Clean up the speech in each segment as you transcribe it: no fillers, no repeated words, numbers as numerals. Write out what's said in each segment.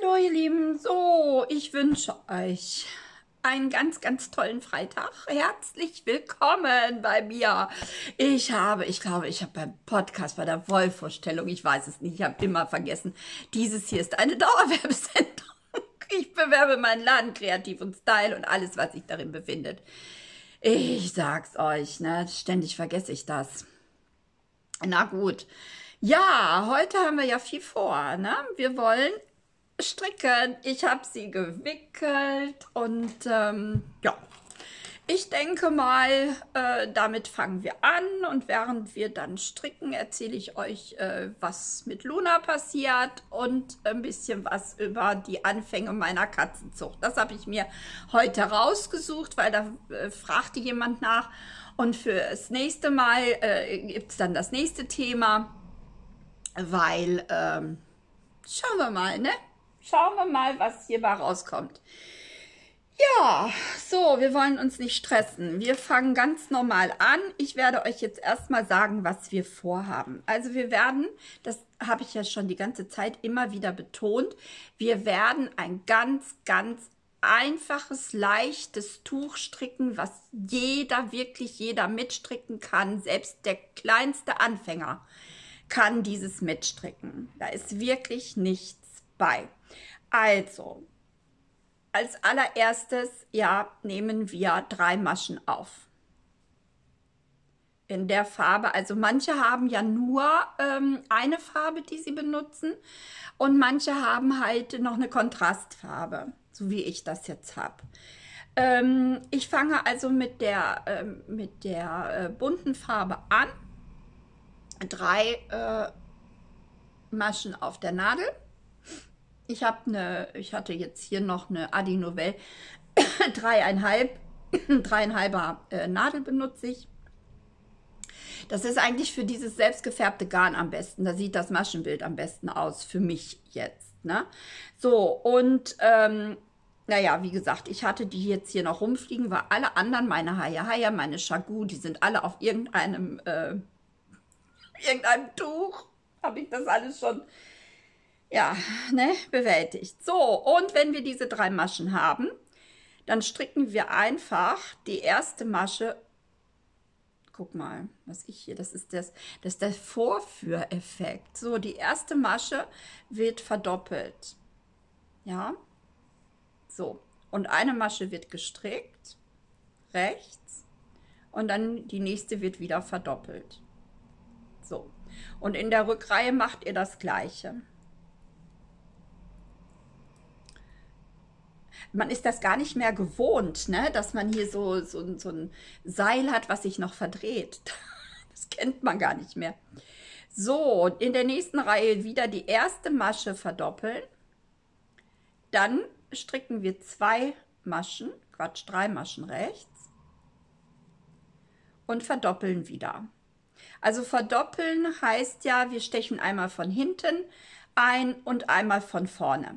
Hallo ihr Lieben, so, ich wünsche euch einen ganz, ganz tollen Freitag. Herzlich willkommen bei mir. Ich glaube, ich habe beim Podcast, bei der Wollvorstellung, ich weiß es nicht, ich habe immer vergessen, dieses hier ist eine Dauerwerbesendung. Ich bewerbe meinen Laden Kreativ und Style und alles, was sich darin befindet. Ich sag's euch, ne, ständig vergesse ich das. Na gut. Ja, heute haben wir ja viel vor, ne? Wir wollen stricken. Ich habe sie gewickelt und ja, ich denke mal, damit fangen wir an und während wir dann stricken, erzähle ich euch, was mit Luna passiert und ein bisschen was über die Anfänge meiner Katzenzucht. Das habe ich mir heute rausgesucht, weil da fragte jemand nach und für das nächste Mal gibt es dann das nächste Thema, weil schauen wir mal, ne? Schauen wir mal, was hierbei rauskommt. Ja, so, wir wollen uns nicht stressen. Wir fangen ganz normal an. Ich werde euch jetzt erstmal sagen, was wir vorhaben. Also wir werden, das habe ich ja schon die ganze Zeit immer wieder betont, wir werden ein ganz, ganz einfaches, leichtes Tuch stricken, was wirklich jeder mitstricken kann, selbst der kleinste Anfänger kann dieses mitstricken. Da ist wirklich nichts bei. Also, als allererstes, ja, nehmen wir 3 Maschen auf. In der Farbe, also manche haben ja nur eine Farbe, die sie benutzen und manche haben halt noch eine Kontrastfarbe, so wie ich das jetzt habe. Ich fange also mit der bunten Farbe an. 3 Maschen auf der Nadel. Ich hatte jetzt hier noch eine Adi Novelle 3,5er Nadel benutze ich. Das ist eigentlich für dieses selbstgefärbte Garn am besten. Da sieht das Maschenbild am besten aus, für mich jetzt. Ne? So, und naja, wie gesagt, ich hatte die jetzt hier noch rumfliegen, weil alle anderen, meine Haya, meine Shagu, die sind alle auf irgendeinem Tuch. Habe ich das alles schon, ja, ne, bewältigt. So, und wenn wir diese 3 Maschen haben, dann stricken wir einfach die erste Masche. Guck mal, was ich hier, das ist der Vorführeffekt. So, die erste Masche wird verdoppelt. Ja, so. Und eine Masche wird gestrickt, rechts, und dann die nächste wird wieder verdoppelt. So. Und in der Rückreihe macht ihr das Gleiche. Man ist das gar nicht mehr gewohnt, ne? Dass man hier so ein Seil hat, was sich noch verdreht. Das kennt man gar nicht mehr. So, in der nächsten Reihe wieder die erste Masche verdoppeln. Dann stricken wir 3 Maschen rechts und verdoppeln wieder. Also verdoppeln heißt ja, wir stechen einmal von hinten ein und einmal von vorne.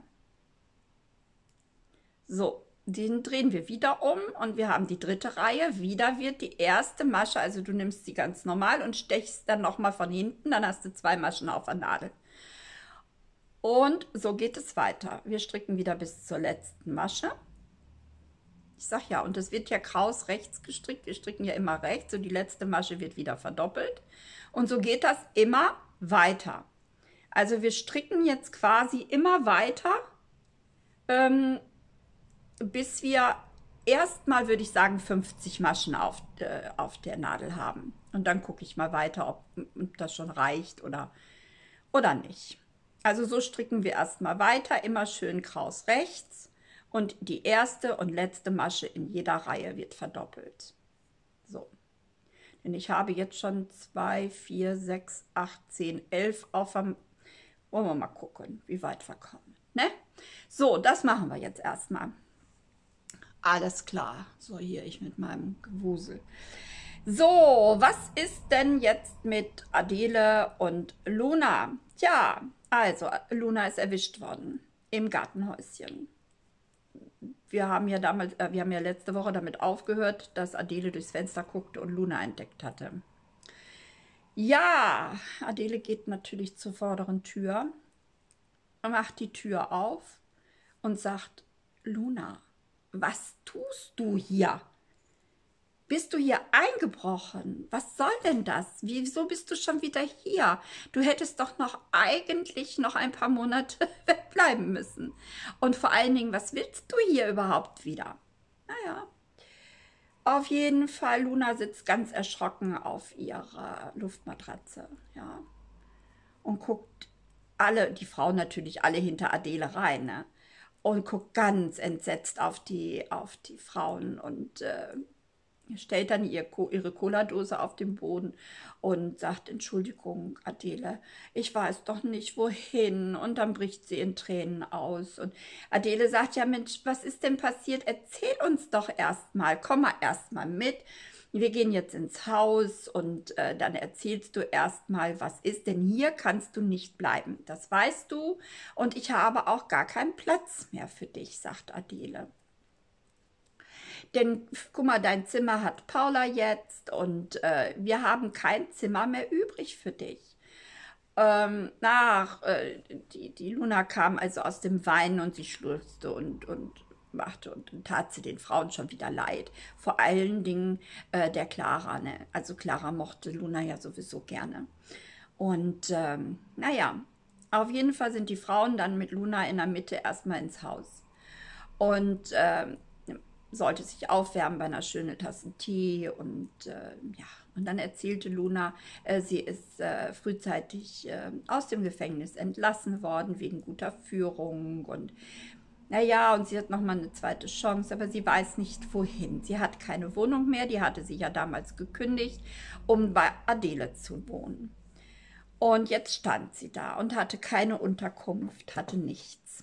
So, den drehen wir wieder um und wir haben die dritte Reihe. Wieder wird die erste Masche, also du nimmst sie ganz normal und stechst dann nochmal von hinten, dann hast du 2 Maschen auf der Nadel. Und so geht es weiter. Wir stricken wieder bis zur letzten Masche. Ich sag ja, und es wird ja kraus rechts gestrickt. Wir stricken ja immer rechts und die letzte Masche wird wieder verdoppelt. Und so geht das immer weiter. Also wir stricken jetzt quasi immer weiter, bis wir erstmal, würde ich sagen, 50 Maschen auf der Nadel haben. Und dann gucke ich mal weiter, ob das schon reicht oder nicht. Also so stricken wir erstmal weiter, immer schön kraus rechts. Und die erste und letzte Masche in jeder Reihe wird verdoppelt. So. Denn ich habe jetzt schon 2, 4, 6, 8, 10, 11 auf dem... Wollen wir mal gucken, wie weit wir kommen. Ne? So, das machen wir jetzt erstmal. Alles klar. So, hier ich mit meinem Gewusel. So, was ist denn jetzt mit Adele und Luna? Tja, also Luna ist erwischt worden im Gartenhäuschen. Wir haben ja letzte Woche damit aufgehört, dass Adele durchs Fenster guckte und Luna entdeckt hatte. Ja, Adele geht natürlich zur vorderen Tür, macht die Tür auf und sagt, Luna, was tust du hier? Bist du hier eingebrochen? Was soll denn das? Wieso bist du schon wieder hier? Du hättest doch noch eigentlich noch ein paar Monate wegbleiben müssen. Und vor allen Dingen, was willst du hier überhaupt wieder? Naja, auf jeden Fall, Luna sitzt ganz erschrocken auf ihrer Luftmatratze, ja, und guckt die Frauen natürlich alle hinter Adele rein, ne? Und guckt ganz entsetzt auf die Frauen und stellt dann ihre Cola-Dose auf den Boden und sagt, Entschuldigung, Adele, ich weiß doch nicht, wohin. Und dann bricht sie in Tränen aus. Und Adele sagt, ja Mensch, was ist denn passiert? Erzähl uns doch erstmal, komm mal erstmal mit. Wir gehen jetzt ins Haus und dann erzählst du erstmal, was ist, denn hier kannst du nicht bleiben. Das weißt du und ich habe auch gar keinen Platz mehr für dich, sagt Adele. Denn guck mal, dein Zimmer hat Paula jetzt und wir haben kein Zimmer mehr übrig für dich. Die Luna kam also aus dem Weinen und sie schluchzte und machte und tat sie den Frauen schon wieder leid. Vor allen Dingen der Clara, ne? Also Clara mochte Luna ja sowieso gerne. Und naja, auf jeden Fall sind die Frauen dann mit Luna in der Mitte erstmal ins Haus. Und sollte sich aufwärmen bei einer schönen Tasse Tee und ja, und dann erzählte Luna, sie ist frühzeitig aus dem Gefängnis entlassen worden wegen guter Führung und naja, und sie hat nochmal eine zweite Chance, aber sie weiß nicht wohin. Sie hat keine Wohnung mehr, die hatte sie ja damals gekündigt, um bei Adele zu wohnen. Und jetzt stand sie da und hatte keine Unterkunft, hatte nichts.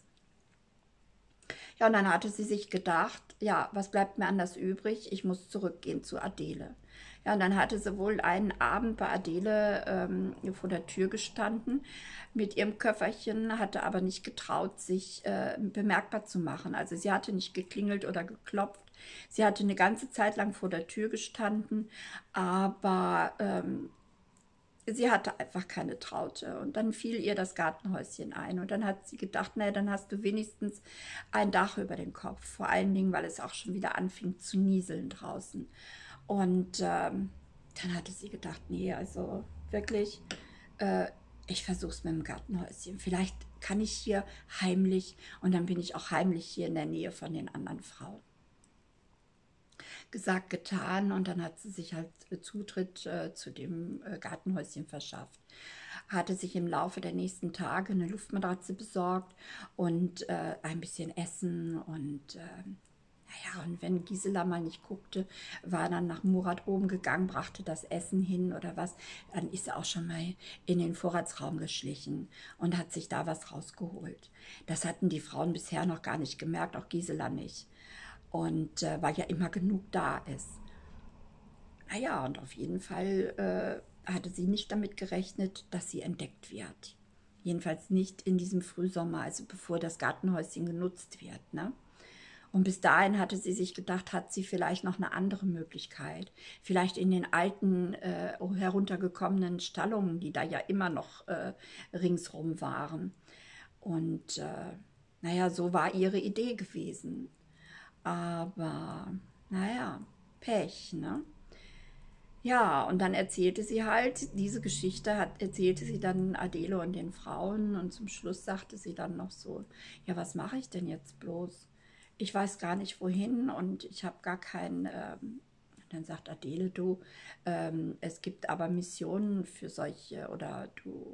Ja, und dann hatte sie sich gedacht, ja, was bleibt mir anders übrig? Ich muss zurückgehen zu Adele. Ja, und dann hatte sie wohl einen Abend bei Adele vor der Tür gestanden mit ihrem Köfferchen, hatte aber nicht getraut, sich bemerkbar zu machen. Also sie hatte nicht geklingelt oder geklopft. Sie hatte eine ganze Zeit lang vor der Tür gestanden, aber sie hatte einfach keine Traute. Und dann fiel ihr das Gartenhäuschen ein. Und dann hat sie gedacht, naja, dann hast du wenigstens ein Dach über den Kopf. Vor allen Dingen, weil es auch schon wieder anfing zu nieseln draußen. Und dann hatte sie gedacht, nee, also wirklich, äh, ich versuche es mit dem Gartenhäuschen. Vielleicht kann ich hier heimlich und dann bin ich auch heimlich hier in der Nähe von den anderen Frauen. Gesagt, getan und dann hat sie sich halt Zutritt zu dem Gartenhäuschen verschafft. Hatte sich im Laufe der nächsten Tage eine Luftmatratze besorgt und ein bisschen Essen und naja, und wenn Gisela mal nicht guckte, war dann nach Murat oben gegangen, brachte das Essen hin oder was, dann ist sie auch schon mal in den Vorratsraum geschlichen und hat sich da was rausgeholt. Das hatten die Frauen bisher noch gar nicht gemerkt, auch Gisela nicht. Und weil ja immer genug da ist. Naja, und auf jeden Fall hatte sie nicht damit gerechnet, dass sie entdeckt wird. Jedenfalls nicht in diesem Frühsommer, also bevor das Gartenhäuschen genutzt wird. Ne? Und bis dahin hatte sie sich gedacht, hat sie vielleicht noch eine andere Möglichkeit. Vielleicht in den alten, heruntergekommenen Stallungen, die da ja immer noch ringsrum waren. Und naja, so war ihre Idee gewesen. Aber, naja, Pech, ne? Ja, und dann erzählte sie halt, diese Geschichte erzählte sie dann Adele und den Frauen und zum Schluss sagte sie dann noch so, ja, was mache ich denn jetzt bloß? Ich weiß gar nicht wohin und ich habe gar keinen, dann sagt Adele, du, es gibt aber Missionen für solche oder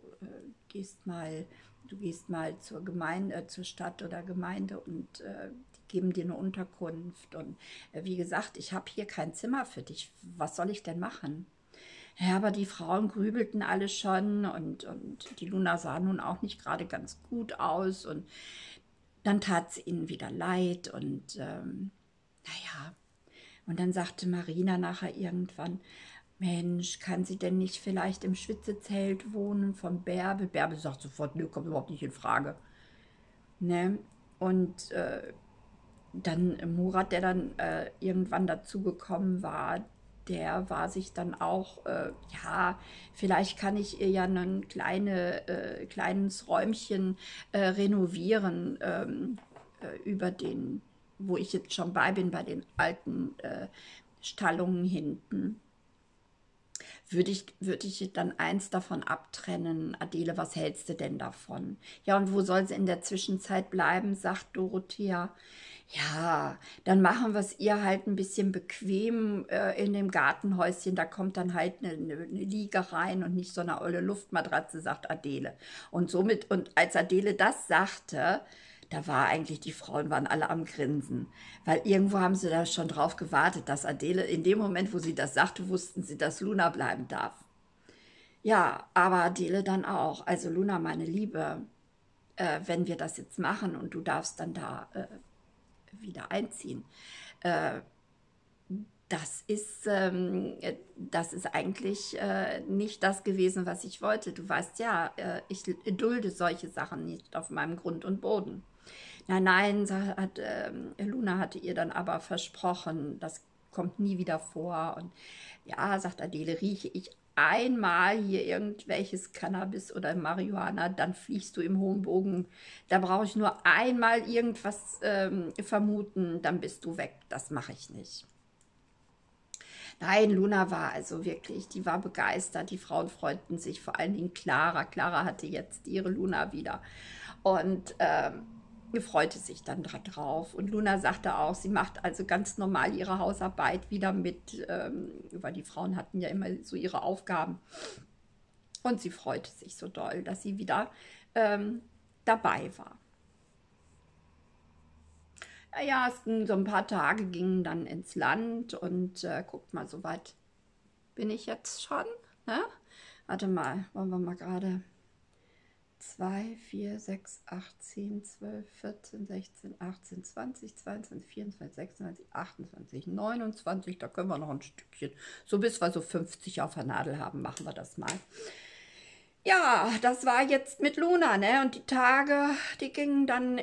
du gehst mal zur Gemeinde, zur Stadt oder Gemeinde und die geben dir eine Unterkunft. Und wie gesagt, ich habe hier kein Zimmer für dich. Was soll ich denn machen? Ja, aber die Frauen grübelten alle schon und die Luna sah nun auch nicht gerade ganz gut aus. Und dann tat es ihnen wieder leid und naja. Und dann sagte Marina nachher irgendwann, Mensch, kann sie denn nicht vielleicht im Schwitzezelt wohnen von Bärbe? Bärbe sagt sofort, nö, kommt überhaupt nicht in Frage. Ne? Und dann Murat, der dann irgendwann dazugekommen war, der war sich dann auch, ja, vielleicht kann ich ihr ja ein kleines Räumchen renovieren. über den, wo ich jetzt schon bei bin, bei den alten Stallungen hinten, würde ich dann eins davon abtrennen. Adele, was hältst du denn davon? Ja, und wo soll sie in der Zwischenzeit bleiben, sagt Dorothea. Ja, dann machen wir es ihr halt ein bisschen bequem in dem Gartenhäuschen. Da kommt dann halt eine Liege rein und nicht so eine olle Luftmatratze, sagt Adele. Und somit, und als Adele das sagte, da war eigentlich, die Frauen waren alle am Grinsen. Weil irgendwo haben sie da schon drauf gewartet, dass Adele, in dem Moment, wo sie das sagte, wussten sie, dass Luna bleiben darf. Ja, aber Adele dann auch. Also Luna, meine Liebe, wenn wir das jetzt machen und du darfst dann da wieder einziehen. Äh, das ist eigentlich nicht das gewesen, was ich wollte. Du weißt ja, ich dulde solche Sachen nicht auf meinem Grund und Boden. Nein, nein, Luna hatte ihr dann aber versprochen, das kommt nie wieder vor. Und ja, sagt Adele, rieche ich einmal hier irgendwelches Cannabis oder Marihuana, dann fliegst du im hohen Bogen. Da brauche ich nur einmal irgendwas vermuten, dann bist du weg. Das mache ich nicht. Nein, Luna war also wirklich, die war begeistert. Die Frauen freuten sich, vor allen Dingen Clara. Clara hatte jetzt ihre Luna wieder. Und freute sich dann drauf. Und Luna sagte auch, sie macht also ganz normal ihre Hausarbeit wieder mit, weil die Frauen hatten ja immer so ihre Aufgaben. Und sie freute sich so doll, dass sie wieder dabei war. Naja, so ein paar Tage gingen dann ins Land und guckt mal, so weit bin ich jetzt schon. Ne? Warte mal, wollen wir mal gerade 2, 4, 6, 8, 10, 12, 14, 16, 18, 20, 22, 24, 26, 28, 29. Da können wir noch ein Stückchen. So bis wir so 50 auf der Nadel haben, machen wir das mal. Ja, das war jetzt mit Luna, ne? Und die Tage, die gingen dann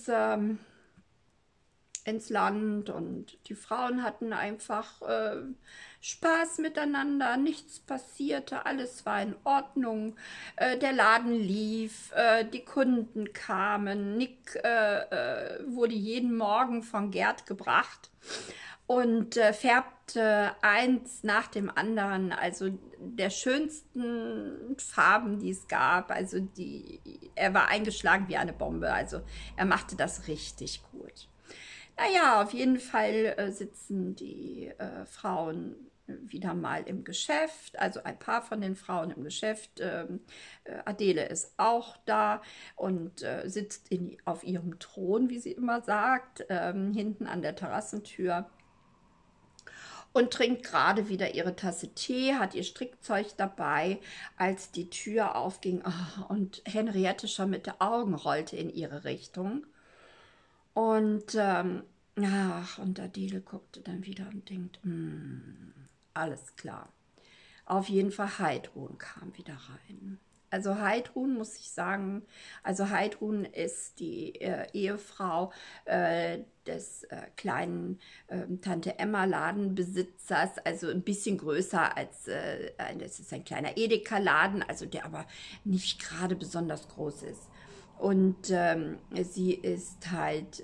ins Land und die Frauen hatten einfach Spaß miteinander, nichts passierte, alles war in Ordnung, der Laden lief, die Kunden kamen, Nick wurde jeden Morgen von Gerd gebracht und färbte eins nach dem anderen, also der schönsten Farben, die es gab, also er war eingeschlagen wie eine Bombe, also er machte das richtig gut. Naja, auf jeden Fall sitzen die Frauen wieder mal im Geschäft, also ein paar von den Frauen im Geschäft. Adele ist auch da und sitzt auf ihrem Thron, wie sie immer sagt, hinten an der Terrassentür und trinkt gerade wieder ihre Tasse Tee, hat ihr Strickzeug dabei, als die Tür aufging und Henriette schon mit den Augen rollte in ihre Richtung. Und ach, und Adele guckte dann wieder und denkt, alles klar. Auf jeden Fall Heidrun kam wieder rein. Also Heidrun muss ich sagen, also Heidrun ist die Ehefrau des kleinen Tante Emma Ladenbesitzers, also ein bisschen größer als, das ist ein kleiner Edeka-Laden, also der aber nicht gerade besonders groß ist. Und sie ist halt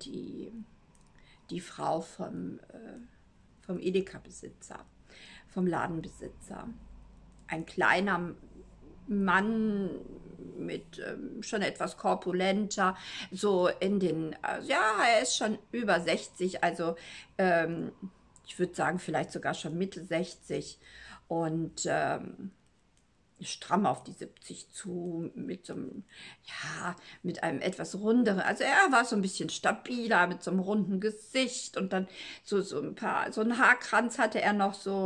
die Frau vom Edeka-Besitzer, vom Ladenbesitzer. Ein kleiner Mann mit schon etwas korpulenter, so in den, ja, er ist schon über 60, also ich würde sagen, vielleicht sogar schon Mitte 60 und stramm auf die 70 zu, mit so einem, ja, mit einem etwas runderen, also er war so ein bisschen stabiler, mit so einem runden Gesicht und dann so so ein Haarkranz hatte er noch so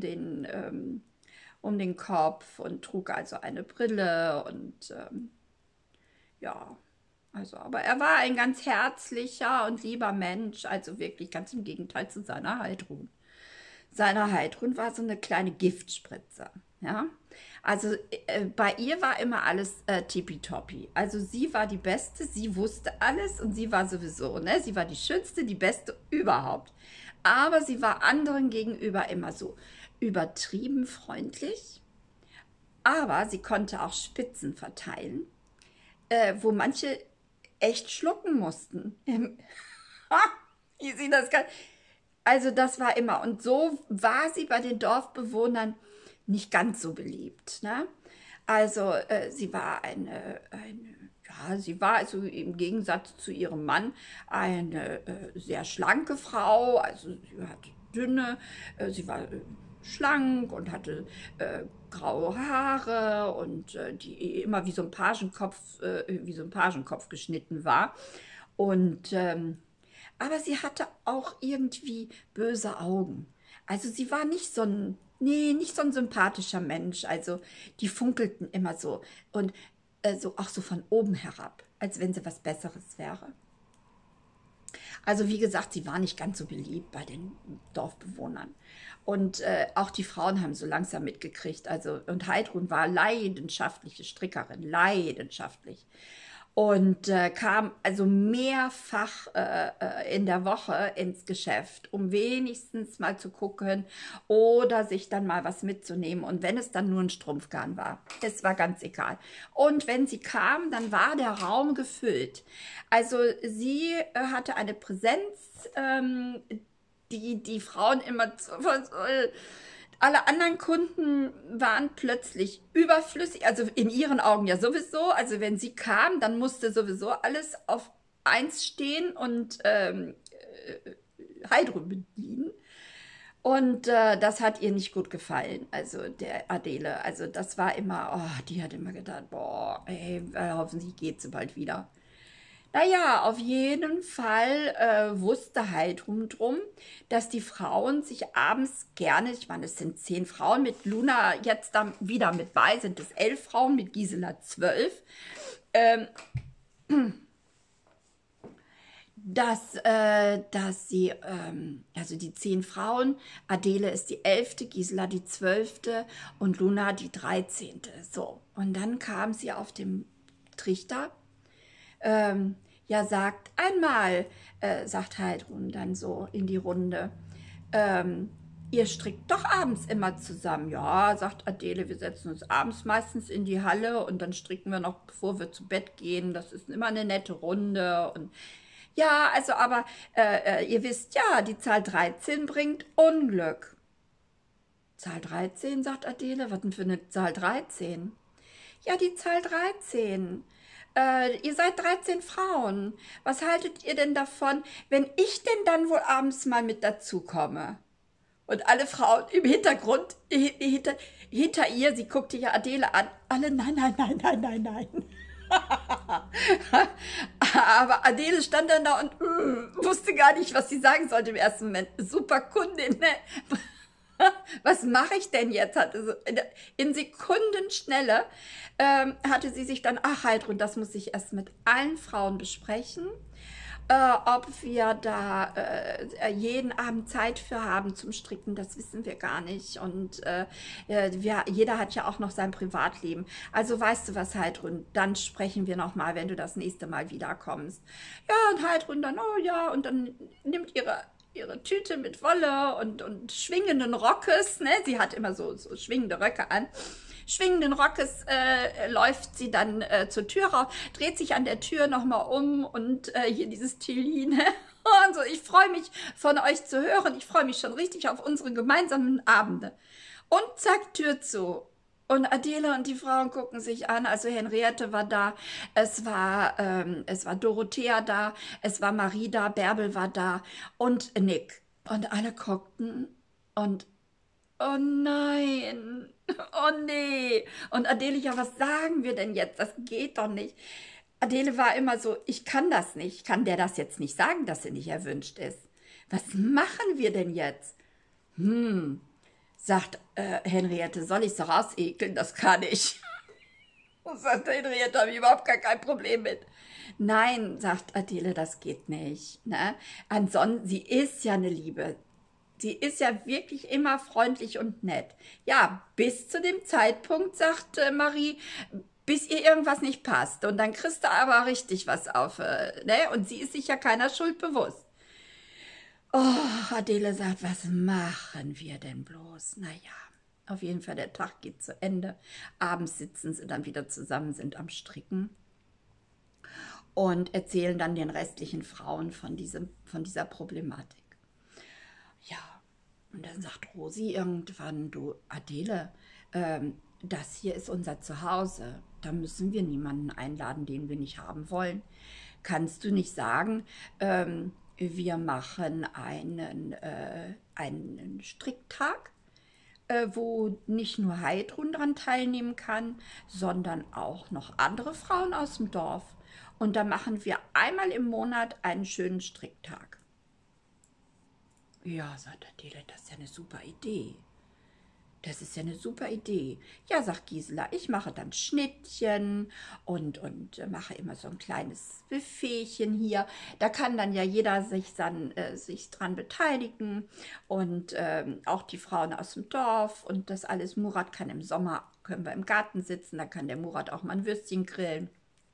um den Kopf und trug also eine Brille und ja, also, aber er war ein ganz herzlicher und lieber Mensch, also wirklich ganz im Gegenteil zu seiner Heidrun. Seine Heidrun war so eine kleine Giftspritze, ja. Also bei ihr war immer alles tippitoppi. Also sie war die Beste, sie wusste alles und sie war sowieso, ne? Sie war die Schönste, die Beste überhaupt. Aber sie war anderen gegenüber immer so übertrieben freundlich. Aber sie konnte auch Spitzen verteilen, wo manche echt schlucken mussten. Wie sie das kann. Also das war immer. Und so war sie bei den Dorfbewohnern nicht ganz so beliebt. Ne? Also sie war ja, sie war also im Gegensatz zu ihrem Mann eine sehr schlanke Frau. Also sie hatte sie war schlank und hatte graue Haare und die immer wie so ein Pagenkopf geschnitten war. Und aber sie hatte auch irgendwie böse Augen. Also sie war nicht so ein, nee, nicht so ein sympathischer Mensch. Also die funkelten immer so und so auch so von oben herab, als wenn sie was Besseres wäre. Also wie gesagt, sie war nicht ganz so beliebt bei den Dorfbewohnern. Und auch die Frauen haben so langsam mitgekriegt. Also, und Heidrun war leidenschaftliche Strickerin, leidenschaftlich. Und kam also mehrfach in der Woche ins Geschäft, um wenigstens mal zu gucken oder sich dann mal was mitzunehmen. Und wenn es dann nur ein Strumpfgarn war, es war ganz egal. Und wenn sie kam, dann war der Raum gefüllt. Also sie hatte eine Präsenz, die Frauen immer alle anderen Kunden waren plötzlich überflüssig, also in ihren Augen ja sowieso. Also wenn sie kam, dann musste sowieso alles auf eins stehen und Heidrun bedienen. Und das hat ihr nicht gut gefallen, also der Adele. Also das war immer, oh, die hat immer gedacht, boah, ey, hoffentlich geht sie bald wieder. Naja, auf jeden Fall wusste Heidrun drum, dass die Frauen sich abends gerne, ich meine, es sind 10 Frauen, mit Luna jetzt dann wieder mit bei, sind es 11 Frauen, mit Gisela 12, ähm, dass sie, also die 10 Frauen, Adele ist die 11., Gisela die 12. und Luna die 13. So, und dann kam sie auf dem Trichter. Ja, sagt einmal, sagt Heidrun dann so in die Runde, ähm, ihr strickt doch abends immer zusammen. Ja, sagt Adele, wir setzen uns abends meistens in die Halle und dann stricken wir noch, bevor wir zu Bett gehen. Das ist immer eine nette Runde. Und ja, also aber ihr wisst ja, die Zahl 13 bringt Unglück. Zahl 13, sagt Adele, was denn für eine Zahl 13? Ja, die Zahl 13. Ihr seid 13 Frauen. Was haltet ihr denn davon, wenn ich denn dann wohl abends mal mit dazu komme? Und alle Frauen im Hintergrund, hinter ihr, sie guckte ja Adele an, alle nein, nein, nein, nein, nein, nein. Aber Adele stand dann da und wusste gar nicht, was sie sagen sollte im ersten Moment. Super Kundin, ne? Was mache ich denn jetzt? Hatte so in Sekundenschnelle hatte sie sich dann, ach Heidrun, das muss ich erst mit allen Frauen besprechen, ob wir da jeden Abend Zeit für haben zum Stricken, das wissen wir gar nicht. Und jeder hat ja auch noch sein Privatleben. Also weißt du was, Heidrun, dann sprechen wir noch mal, wenn du das nächste Mal wiederkommst. Ja, und Heidrun dann, oh ja, und dann nimmt ihre Tüte mit Wolle und schwingenden Rockes, ne? Sie hat immer so schwingende Röcke an. Schwingenden Rockes läuft sie dann zur Tür raus, dreht sich an der Tür nochmal um und hier dieses Tilly, ne? Und so, ich freue mich von euch zu hören, ich freue mich schon richtig auf unsere gemeinsamen Abende. Und zack, Tür zu. Und Adele und die Frauen gucken sich an. Also Henriette war da, es war Dorothea da, es war Marie da, Bärbel war da und Nick. Und alle guckten und, oh nein, oh nee. Und Adele, ja, was sagen wir denn jetzt? Das geht doch nicht. Adele war immer so, ich kann das nicht. Ich kann der das jetzt nicht sagen, dass sie nicht erwünscht ist. Was machen wir denn jetzt? Sagt Henriette, soll ich so rausekeln? Das kann ich. Sagt Henriette, habe ich überhaupt gar kein Problem mit. Nein, sagt Adele, das geht nicht. Ne? Ansonsten, sie ist ja eine Liebe. Sie ist ja wirklich immer freundlich und nett. Ja, bis zu dem Zeitpunkt, sagt Marie, bis ihr irgendwas nicht passt. Und dann kriegst du aber richtig was auf. Ne? Und sie ist sich ja keiner Schuld bewusst. Oh, Adele sagt, was machen wir denn bloß? Naja, auf jeden Fall, der Tag geht zu Ende. Abends sitzen sie dann wieder zusammen, sind am Stricken. und erzählen dann den restlichen Frauen von dieser Problematik. Ja, und dann sagt Rosi irgendwann, du Adele, das hier ist unser Zuhause. Da müssen wir niemanden einladen, den wir nicht haben wollen. Kannst du nicht sagen, wir machen einen Stricktag, wo nicht nur Heidrun dran teilnehmen kann, sondern auch noch andere Frauen aus dem Dorf. Und da machen wir einmal im Monat einen schönen Stricktag. Ja, sagt Adele, das ist ja eine super Idee. Das ist ja eine super Idee. Ja, sagt Gisela, ich mache dann Schnittchen und mache immer so ein kleines Buffetchen hier. Da kann dann ja jeder sich dran beteiligen und auch die Frauen aus dem Dorf und das alles. Murat kann im Sommer, können wir im Garten sitzen, da kann der Murat auch mal ein Würstchen grillen.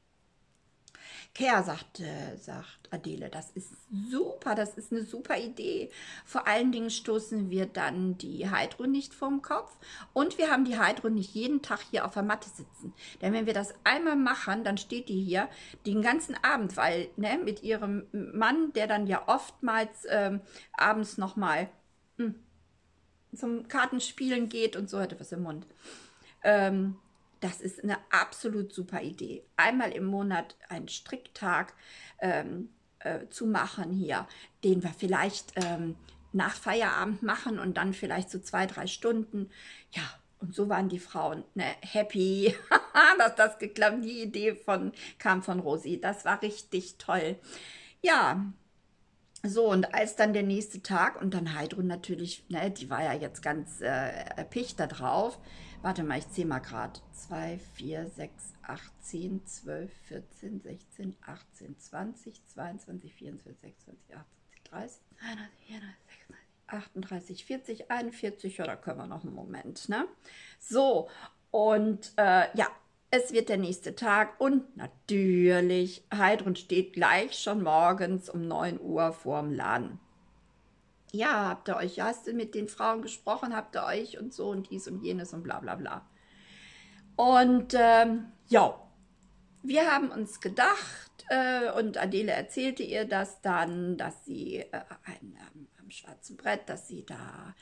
Kea, sagt Adele, das ist super, das ist eine super Idee. Vor allen Dingen stoßen wir dann die Heidrun nicht vom Kopf und wir haben die Heidrun nicht jeden Tag hier auf der Matte sitzen. Denn wenn wir das einmal machen, dann steht die hier den ganzen Abend, weil mit ihrem Mann, der dann ja oftmals abends nochmal zum Kartenspielen geht und so, hatte was im Mund. Das ist eine absolut super Idee. Einmal im Monat einen Stricktag zu machen hier, den wir vielleicht nach Feierabend machen und dann vielleicht so 2, 3 Stunden. Ja, und so waren die Frauen happy, dass das geklappt. Die Idee kam von Rosi. Das war richtig toll. Ja, so, und als dann der nächste Tag und dann Heidrun natürlich, die war ja jetzt ganz erpicht da drauf. Warte mal, ich zähle mal gerade. 2, 4, 6, 8, 10, 12, 14, 16, 18, 20, 22, 24, 26, 28, 30, 31, 34, 38, 40, 41. Ja, da können wir noch einen Moment, ne? So, und ja, es wird der nächste Tag und natürlich, Heidrun steht gleich schon morgens um 9 Uhr vorm Laden. Ja, hast du mit den Frauen gesprochen, habt ihr euch und so und dies und jenes und bla bla bla. Und ja, wir haben uns gedacht und Adele erzählte ihr das dann, dass sie am schwarzen Brett, dass sie da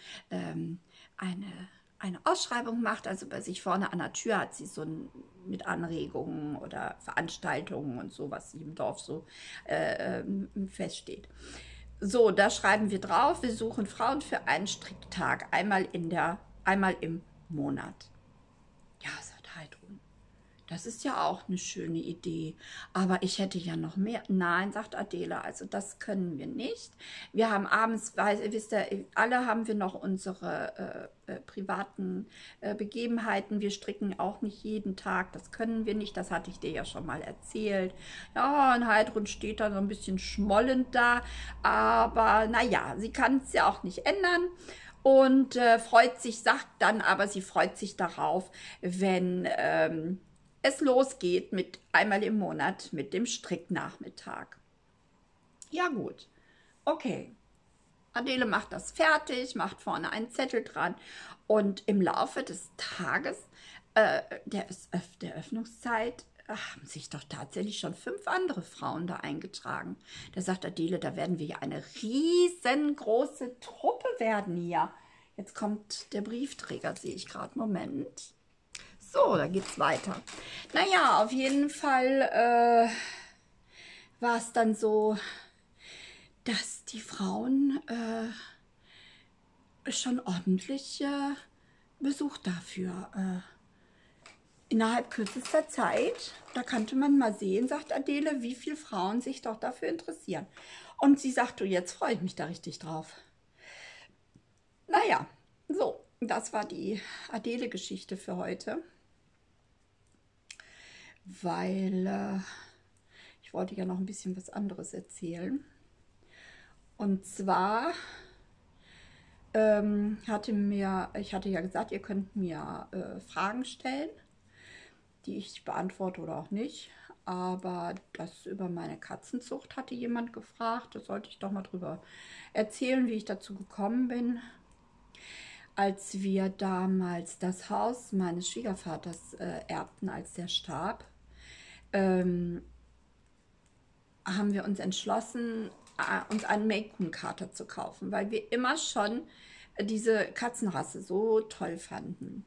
eine Ausschreibung macht. Also bei sich vorne an der Tür hat sie so mit Anregungen oder Veranstaltungen und so, was sie im Dorf so feststeht. So, da schreiben wir drauf, wir suchen Frauen für einen Stricktag, einmal im Monat. Ja, sagt Heidrun, das ist ja auch eine schöne Idee, aber ich hätte ja noch mehr. Nein, sagt Adele, also das können wir nicht. Wir haben abends, wisst ihr, alle haben wir noch unsere privaten Begebenheiten. Wir stricken auch nicht jeden Tag, das können wir nicht, das hatte ich dir ja schon mal erzählt. Ja, und Heidrun steht da so ein bisschen schmollend da, aber naja, sie kann es ja auch nicht ändern. Und sagt dann aber, sie freut sich darauf, wenn es losgeht mit einmal im Monat mit dem Stricknachmittag. Ja gut, okay. Adele macht das fertig, macht vorne einen Zettel dran und im Laufe des Tages, der Öffnungszeit, haben sich doch tatsächlich schon 5 andere Frauen da eingetragen. Da sagt Adele, da werden wir ja eine riesengroße Truppe werden hier. Jetzt kommt der Briefträger, sehe ich gerade. Moment. So, da geht's weiter. Naja, auf jeden Fall war es dann so, dass die Frauen schon ordentlich Besuch dafür innerhalb kürzester Zeit. Da kannte man mal sehen, sagt Adele, wie viele Frauen sich doch dafür interessieren. Und sie sagt, du, jetzt freue ich mich da richtig drauf. Naja, so, das war die Adele-Geschichte für heute. Weil ich wollte ja noch ein bisschen was anderes erzählen. Und zwar ich hatte ja gesagt, ihr könnt mir Fragen stellen, die ich beantworte oder auch nicht. Aber das über meine Katzenzucht hatte jemand gefragt. Da sollte ich doch mal drüber erzählen, wie ich dazu gekommen bin. Als wir damals das Haus meines Schwiegervaters erbten, als der starb, haben wir uns entschlossen, uns einen Maine Coon Kater zu kaufen, weil wir immer schon diese Katzenrasse so toll fanden.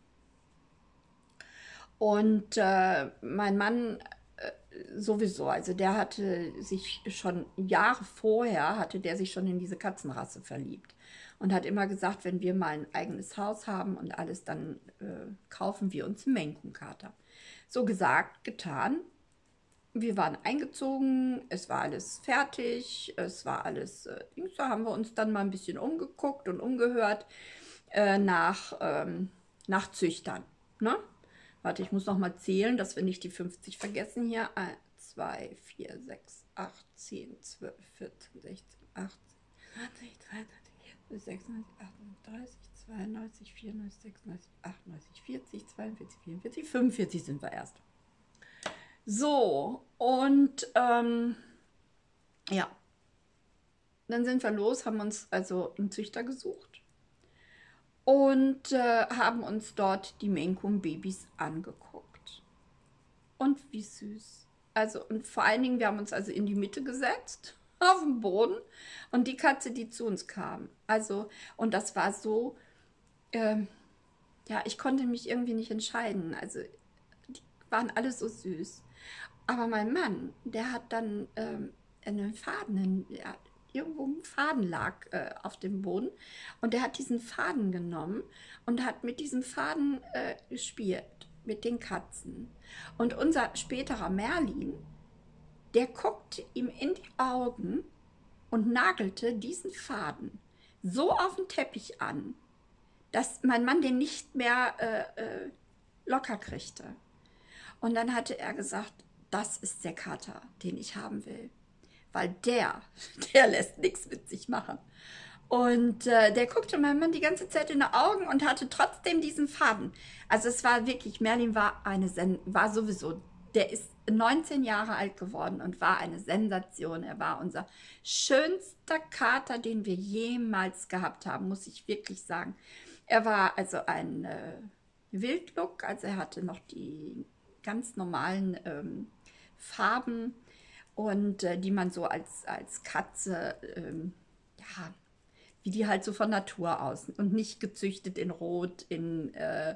Und mein Mann sowieso, also der hatte sich schon Jahre vorher, hatte der sich schon in diese Katzenrasse verliebt und hat immer gesagt, wenn wir mal ein eigenes Haus haben und alles, dann kaufen wir uns einen Maine Coon Kater. So gesagt, getan. Wir waren eingezogen, es war alles fertig, es war alles, da haben wir uns dann mal ein bisschen umgeguckt und umgehört nach Züchtern. Ne? Warte, ich muss noch mal zählen, dass wir nicht die 50 vergessen hier. 1, 2, 4, 6, 8, 10, 12, 14, 16, 18, 20, 22, 26, 38, 92, 94, 96, 98, 40, 42, 44, 45 sind wir erst. So, und ja, dann sind wir los, haben uns also einen Züchter gesucht und haben uns dort die Maine Coon Babys angeguckt. Und wie süß. Also, und vor allen Dingen, wir haben uns also in die Mitte gesetzt, auf den Boden, und die Katze, die zu uns kam. Also, und das war so, ja, ich konnte mich irgendwie nicht entscheiden. Also, die waren alle so süß. Aber mein Mann, der hat dann einen Faden, ja, irgendwo ein Faden lag auf dem Boden und der hat diesen Faden genommen und hat mit diesem Faden gespielt, mit den Katzen. Und unser späterer Merlin, der guckte ihm in die Augen und nagelte diesen Faden so auf den Teppich an, dass mein Mann den nicht mehr locker kriegte. Und dann hatte er gesagt, das ist der Kater, den ich haben will. Weil der lässt nichts mit sich machen. Und der guckte meinem Mann die ganze Zeit in die Augen und hatte trotzdem diesen Faden. Also es war wirklich, Merlin war war sowieso, der ist 19 Jahre alt geworden und war eine Sensation. Er war unser schönster Kater, den wir jemals gehabt haben, muss ich wirklich sagen. Er war also ein Wildlook, also er hatte noch die ganz normalen Farben und die man so als Katze, ja, wie die halt so von Natur aus und nicht gezüchtet in Rot, in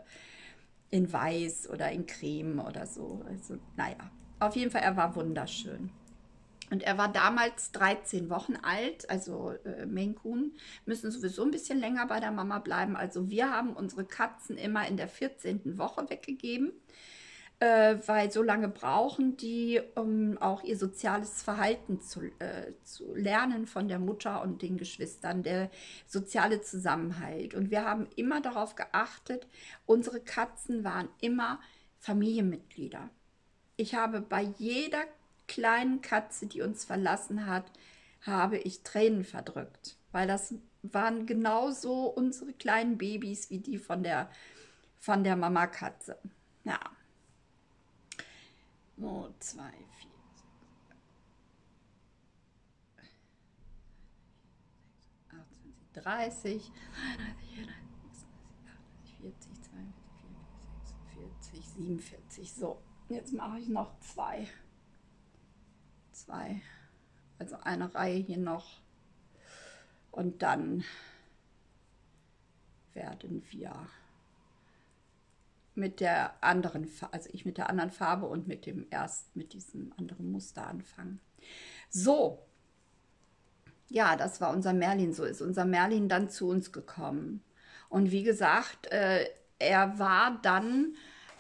Weiß oder in Creme oder so. Also, naja, auf jeden Fall, er war wunderschön. Und er war damals 13 Wochen alt, also Maine Coon müssen sowieso ein bisschen länger bei der Mama bleiben. Also wir haben unsere Katzen immer in der 14. Woche weggegeben, weil so lange brauchen die, um auch ihr soziales Verhalten zu lernen von der Mutter und den Geschwistern, der soziale Zusammenhalt. Und wir haben immer darauf geachtet, unsere Katzen waren immer Familienmitglieder. Ich habe bei jeder kleinen Katze, die uns verlassen hat, habe ich Tränen verdrückt, weil das waren genauso unsere kleinen Babys wie die von der Mama-Katze. Ja. So, 2, 4, 28, 30, 40, 42, 43, 47. So, jetzt mache ich noch zwei. Also eine Reihe hier noch. Und dann werden wir mit der anderen, also ich mit der anderen Farbe und mit diesem anderen Muster anfangen. So, ja, das war unser Merlin. So ist unser Merlin dann zu uns gekommen. Und wie gesagt, er war dann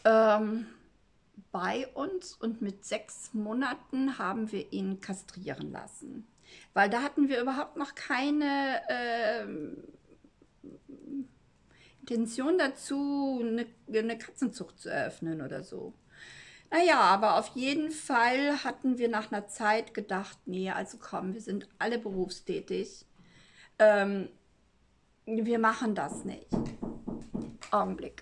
bei uns und mit 6 Monaten haben wir ihn kastrieren lassen. Weil da hatten wir überhaupt noch keine Intention dazu, eine Katzenzucht zu eröffnen oder so. Naja, aber auf jeden Fall hatten wir nach einer Zeit gedacht, nee, also komm, wir sind alle berufstätig. Wir machen das nicht. Augenblick.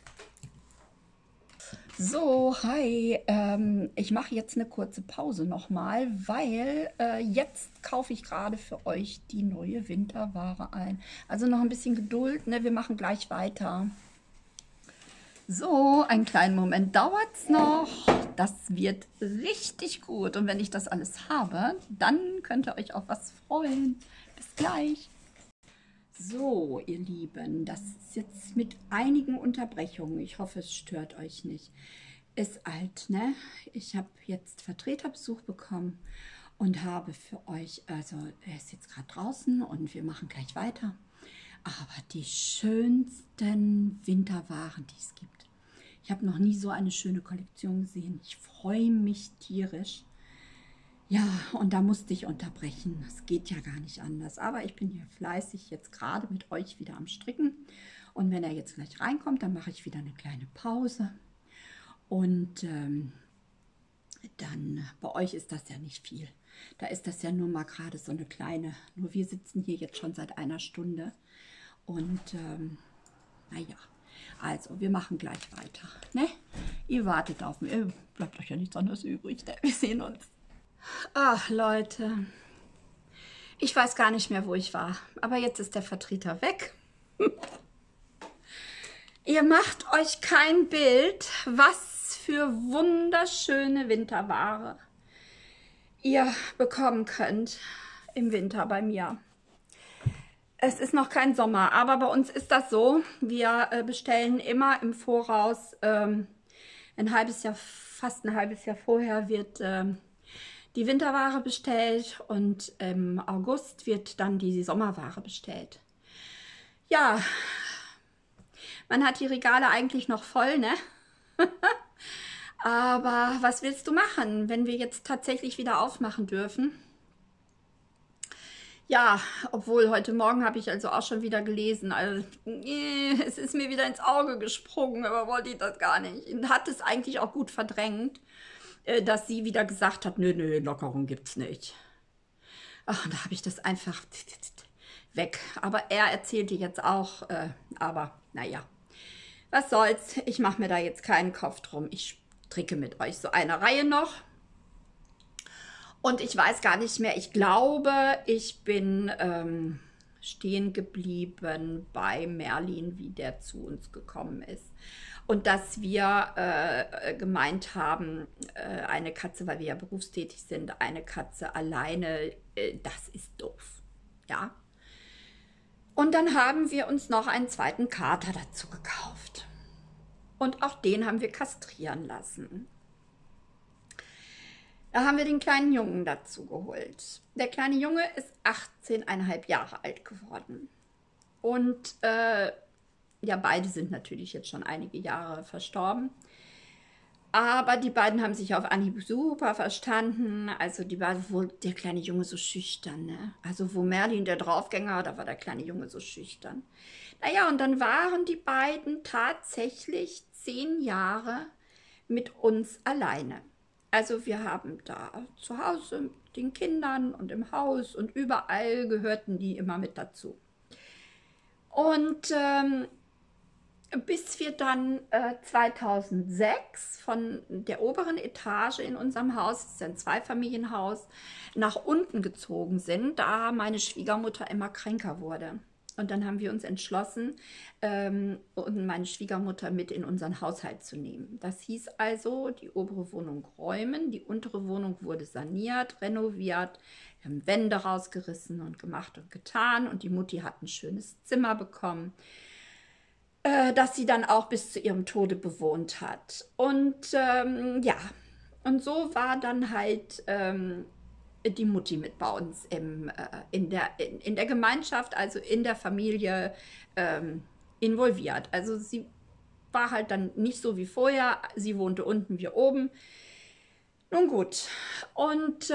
So, hi. Ich mache jetzt eine kurze Pause nochmal, weil jetzt kaufe ich gerade für euch die neue Winterware ein. Also noch ein bisschen Geduld, ne? Wir machen gleich weiter. So, einen kleinen Moment dauert es noch. Das wird richtig gut. Und wenn ich das alles habe, dann könnt ihr euch auf was freuen. Bis gleich. So, ihr Lieben, das ist jetzt mit einigen Unterbrechungen. Ich hoffe, es stört euch nicht. Ist alt, ne? Ich habe jetzt Vertreterbesuch bekommen und habe für euch, also er ist jetzt gerade draußen und wir machen gleich weiter, aber die schönsten Winterwaren, die es gibt. Ich habe noch nie so eine schöne Kollektion gesehen. Ich freue mich tierisch. Ja, und da musste ich unterbrechen. Das geht ja gar nicht anders. Aber ich bin hier fleißig jetzt gerade mit euch wieder am Stricken. Und wenn er jetzt gleich reinkommt, dann mache ich wieder eine kleine Pause. Und dann, bei euch ist das ja nicht viel. Da ist das ja nur mal gerade so eine kleine, nur wir sitzen hier jetzt schon seit einer Stunde. Und naja, also wir machen gleich weiter. Ne? Ihr wartet auf mich, bleibt euch ja nichts anderes übrig. Ne? Wir sehen uns. Ach Leute, ich weiß gar nicht mehr, wo ich war. Aber jetzt ist der Vertreter weg. Ihr macht euch kein Bild, was für wunderschöne Winterware ihr bekommen könnt im Winter bei mir. Es ist noch kein Sommer, aber bei uns ist das so. Wir bestellen immer im Voraus, ein halbes Jahr, fast ein halbes Jahr vorher wird die Winterware bestellt und im August wird dann die Sommerware bestellt. Ja, man hat die Regale eigentlich noch voll, ne? Aber was willst du machen, wenn wir jetzt tatsächlich wieder aufmachen dürfen? Ja, obwohl heute Morgen habe ich also auch schon wieder gelesen, also es ist mir wieder ins Auge gesprungen, aber wollte ich das gar nicht. Und hat es eigentlich auch gut verdrängt, dass sie wieder gesagt hat, nö, Lockerung gibt's nicht. Ach, und da habe ich das einfach weg. Aber er erzählte jetzt auch, aber naja, was soll's, ich mache mir da jetzt keinen Kopf drum. Ich stricke mit euch so eine Reihe noch. Und ich weiß gar nicht mehr, ich glaube, ich bin stehen geblieben bei Merlin, wie der zu uns gekommen ist. Und dass wir gemeint haben, eine Katze, weil wir ja berufstätig sind, eine Katze alleine, das ist doof. Ja. Und dann haben wir uns noch einen zweiten Kater dazu gekauft. Und auch den haben wir kastrieren lassen. Da haben wir den kleinen Jungen dazu geholt. Der kleine Junge ist 18,5 Jahre alt geworden. Und ja, beide sind natürlich jetzt schon einige Jahre verstorben. Aber die beiden haben sich auf Anhieb super verstanden. Also die war wohl der kleine Junge so schüchtern, ne? Also wo Merlin der Draufgänger, da war der kleine Junge so schüchtern. Naja, und dann waren die beiden tatsächlich 10 Jahre mit uns alleine. Also wir haben da zu Hause mit den Kindern und im Haus und überall gehörten die immer mit dazu. Und bis wir dann 2006 von der oberen Etage in unserem Haus, das ist ja ein Zweifamilienhaus, nach unten gezogen sind, da meine Schwiegermutter immer kränker wurde. Und dann haben wir uns entschlossen, meine Schwiegermutter mit in unseren Haushalt zu nehmen. Das hieß also, die obere Wohnung räumen, die untere Wohnung wurde saniert, renoviert, wir haben Wände rausgerissen und gemacht und getan und die Mutti hat ein schönes Zimmer bekommen, das sie dann auch bis zu ihrem Tode bewohnt hat. Und ja, und so war dann halt die Mutti mit bei uns in der Gemeinschaft, also in der Familie involviert. Also sie war halt dann nicht so wie vorher, sie wohnte unten, wir oben. Nun gut, und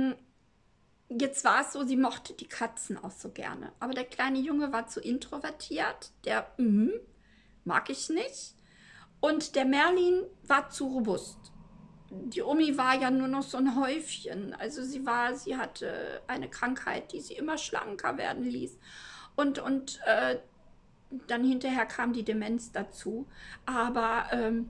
jetzt war es so, sie mochte die Katzen auch so gerne. Aber der kleine Junge war zu introvertiert, der mag ich nicht. Und der Merlin war zu robust. Die Omi war ja nur noch so ein Häufchen. Also sie hatte eine Krankheit, die sie immer schlanker werden ließ. Und dann hinterher kam die Demenz dazu. Aber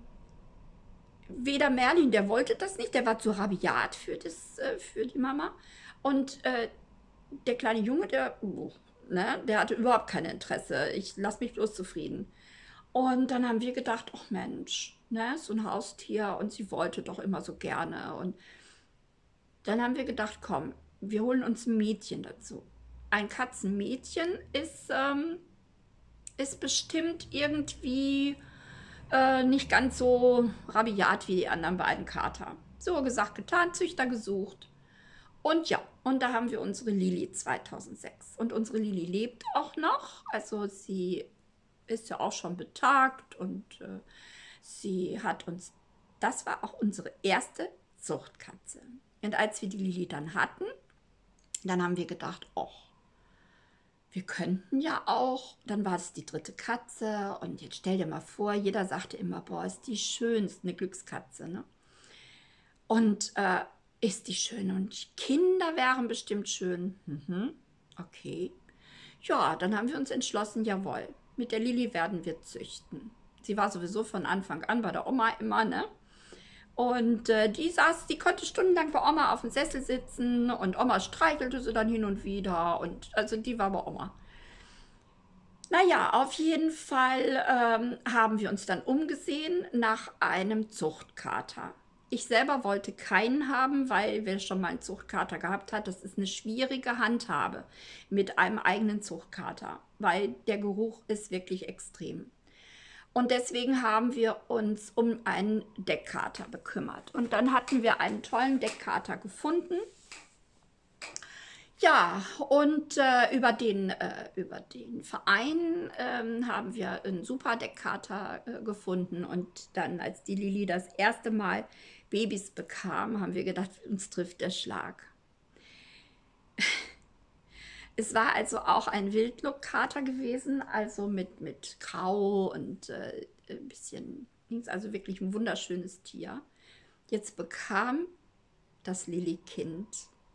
weder Merlin, der wollte das nicht, der war zu rabiat für die Mama. Und der kleine Junge, der hatte überhaupt kein Interesse. Ich lasse mich bloß zufrieden. Und dann haben wir gedacht, ach Mensch, ne, so ein Haustier und sie wollte doch immer so gerne. Und dann haben wir gedacht, komm, wir holen uns ein Mädchen dazu. Ein Katzenmädchen ist bestimmt irgendwie nicht ganz so rabiat wie die anderen beiden Kater. So gesagt, getan, Züchter gesucht. Und ja, und da haben wir unsere Lili 2006. Und unsere Lili lebt auch noch. Also sie ist ja auch schon betagt und sie hat uns, das war auch unsere erste Zuchtkatze. Und als wir die Lili dann hatten, dann haben wir gedacht, oh, wir könnten ja auch, dann war es die dritte Katze und jetzt stell dir mal vor, jeder sagte immer, boah, ist die schönste, eine Glückskatze, ne? Und ist die schön und die Kinder wären bestimmt schön. Mhm, okay. Ja, dann haben wir uns entschlossen, jawohl, mit der Lili werden wir züchten. Sie war sowieso von Anfang an bei der Oma immer, ne? Und die konnte stundenlang bei Oma auf dem Sessel sitzen und Oma streichelte sie dann hin und wieder und also die war bei Oma. Naja, auf jeden Fall haben wir uns dann umgesehen nach einem Zuchtkater. Ich selber wollte keinen haben, weil wer schon mal einen Zuchtkater gehabt hat, das ist eine schwierige Handhabe mit einem eigenen Zuchtkater, weil der Geruch ist wirklich extrem. Und deswegen haben wir uns um einen Deckkater bekümmert. Und dann hatten wir einen tollen Deckkater gefunden. Ja, und über den Verein haben wir einen super Deckkater gefunden. Und dann, als die Lili das erste Mal Babys bekam, haben wir gedacht, uns trifft der Schlag. Es war also auch ein Wildlook-Kater gewesen, also mit Grau und ein bisschen links, also wirklich ein wunderschönes Tier. Jetzt bekam das Lili-Kind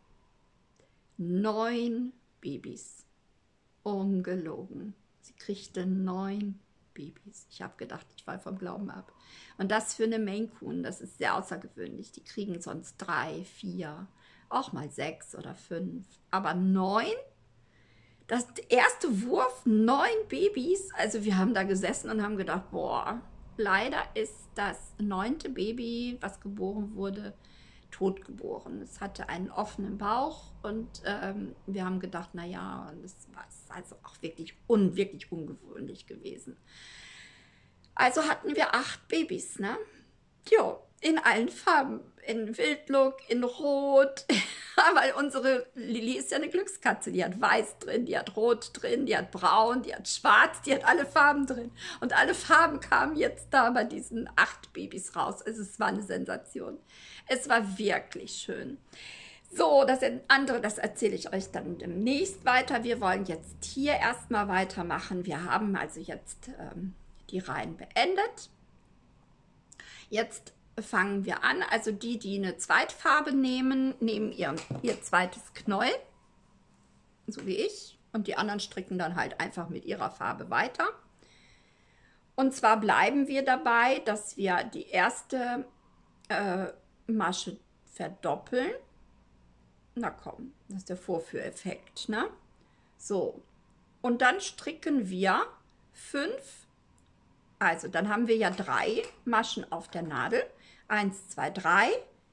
9 Babys. Ungelogen. Sie kriegte 9 Babys. Ich habe gedacht, ich falle vom Glauben ab. Und das für eine Maine Coon, das ist sehr außergewöhnlich. Die kriegen sonst 3, 4, auch mal 6 oder 5. Aber 9? Das erste Wurf, 9 Babys. Also wir haben da gesessen und haben gedacht, boah, leider ist das 9. Baby, was geboren wurde, totgeboren. Es hatte einen offenen Bauch und wir haben gedacht, naja, das war also auch wirklich ungewöhnlich gewesen. Also hatten wir 8 Babys, ne? Jo, in allen Farben. In Wildlook, in Rot. Weil unsere Lili ist ja eine Glückskatze. Die hat Weiß drin, die hat Rot drin, die hat Braun, die hat Schwarz, die hat alle Farben drin. Und alle Farben kamen jetzt da bei diesen 8 Babys raus. Also es war eine Sensation. Es war wirklich schön. So, das andere, das erzähle ich euch dann demnächst weiter. Wir wollen jetzt hier erstmal weitermachen. Wir haben also jetzt die Reihen beendet. Jetzt fangen wir an. Also die eine Zweitfarbe nehmen, nehmen ihr zweites Knäuel, so wie ich. Und die anderen stricken dann halt einfach mit ihrer Farbe weiter. Und zwar bleiben wir dabei, dass wir die erste Masche verdoppeln. Na komm, das ist der Vorführeffekt, ne? So, und dann stricken wir 5. Also, dann haben wir ja 3 Maschen auf der Nadel. 1, 2, 3,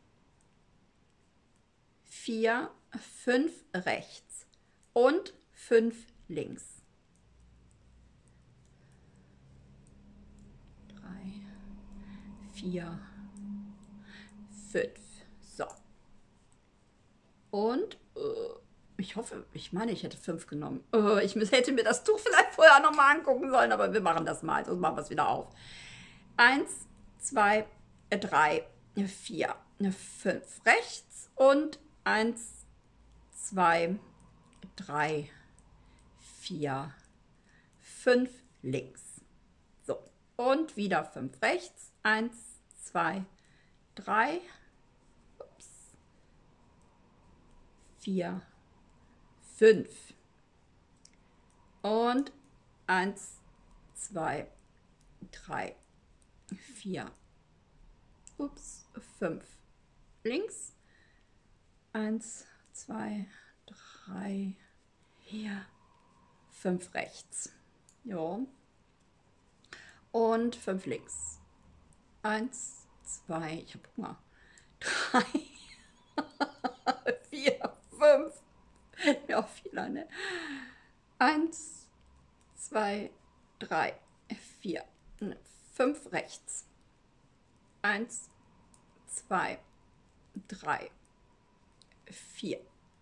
4, 5 rechts und 5 links. 3, 4, 5. So. Und ich hoffe, ich meine, ich hätte 5 genommen. Ich hätte mir das Tuch vielleicht vorher nochmal angucken sollen, aber wir machen das mal. Sonst machen wir es wieder auf. 1, 2, 3, 4, 5 rechts und 1, 2, 3, 4, 5 links. So, und wieder 5 rechts. 1, 2, 3, 4, 5 und 1, 2, 3, 4, 5 links, 1, 2, 3, 4, 5 rechts. Jo. und 5 links. 1, 2, ich habe Hunger. 3, 4, 5. Ja, vieler, ne? 1, 2, 3, 4, 5 rechts. 1, 2, 3, 4,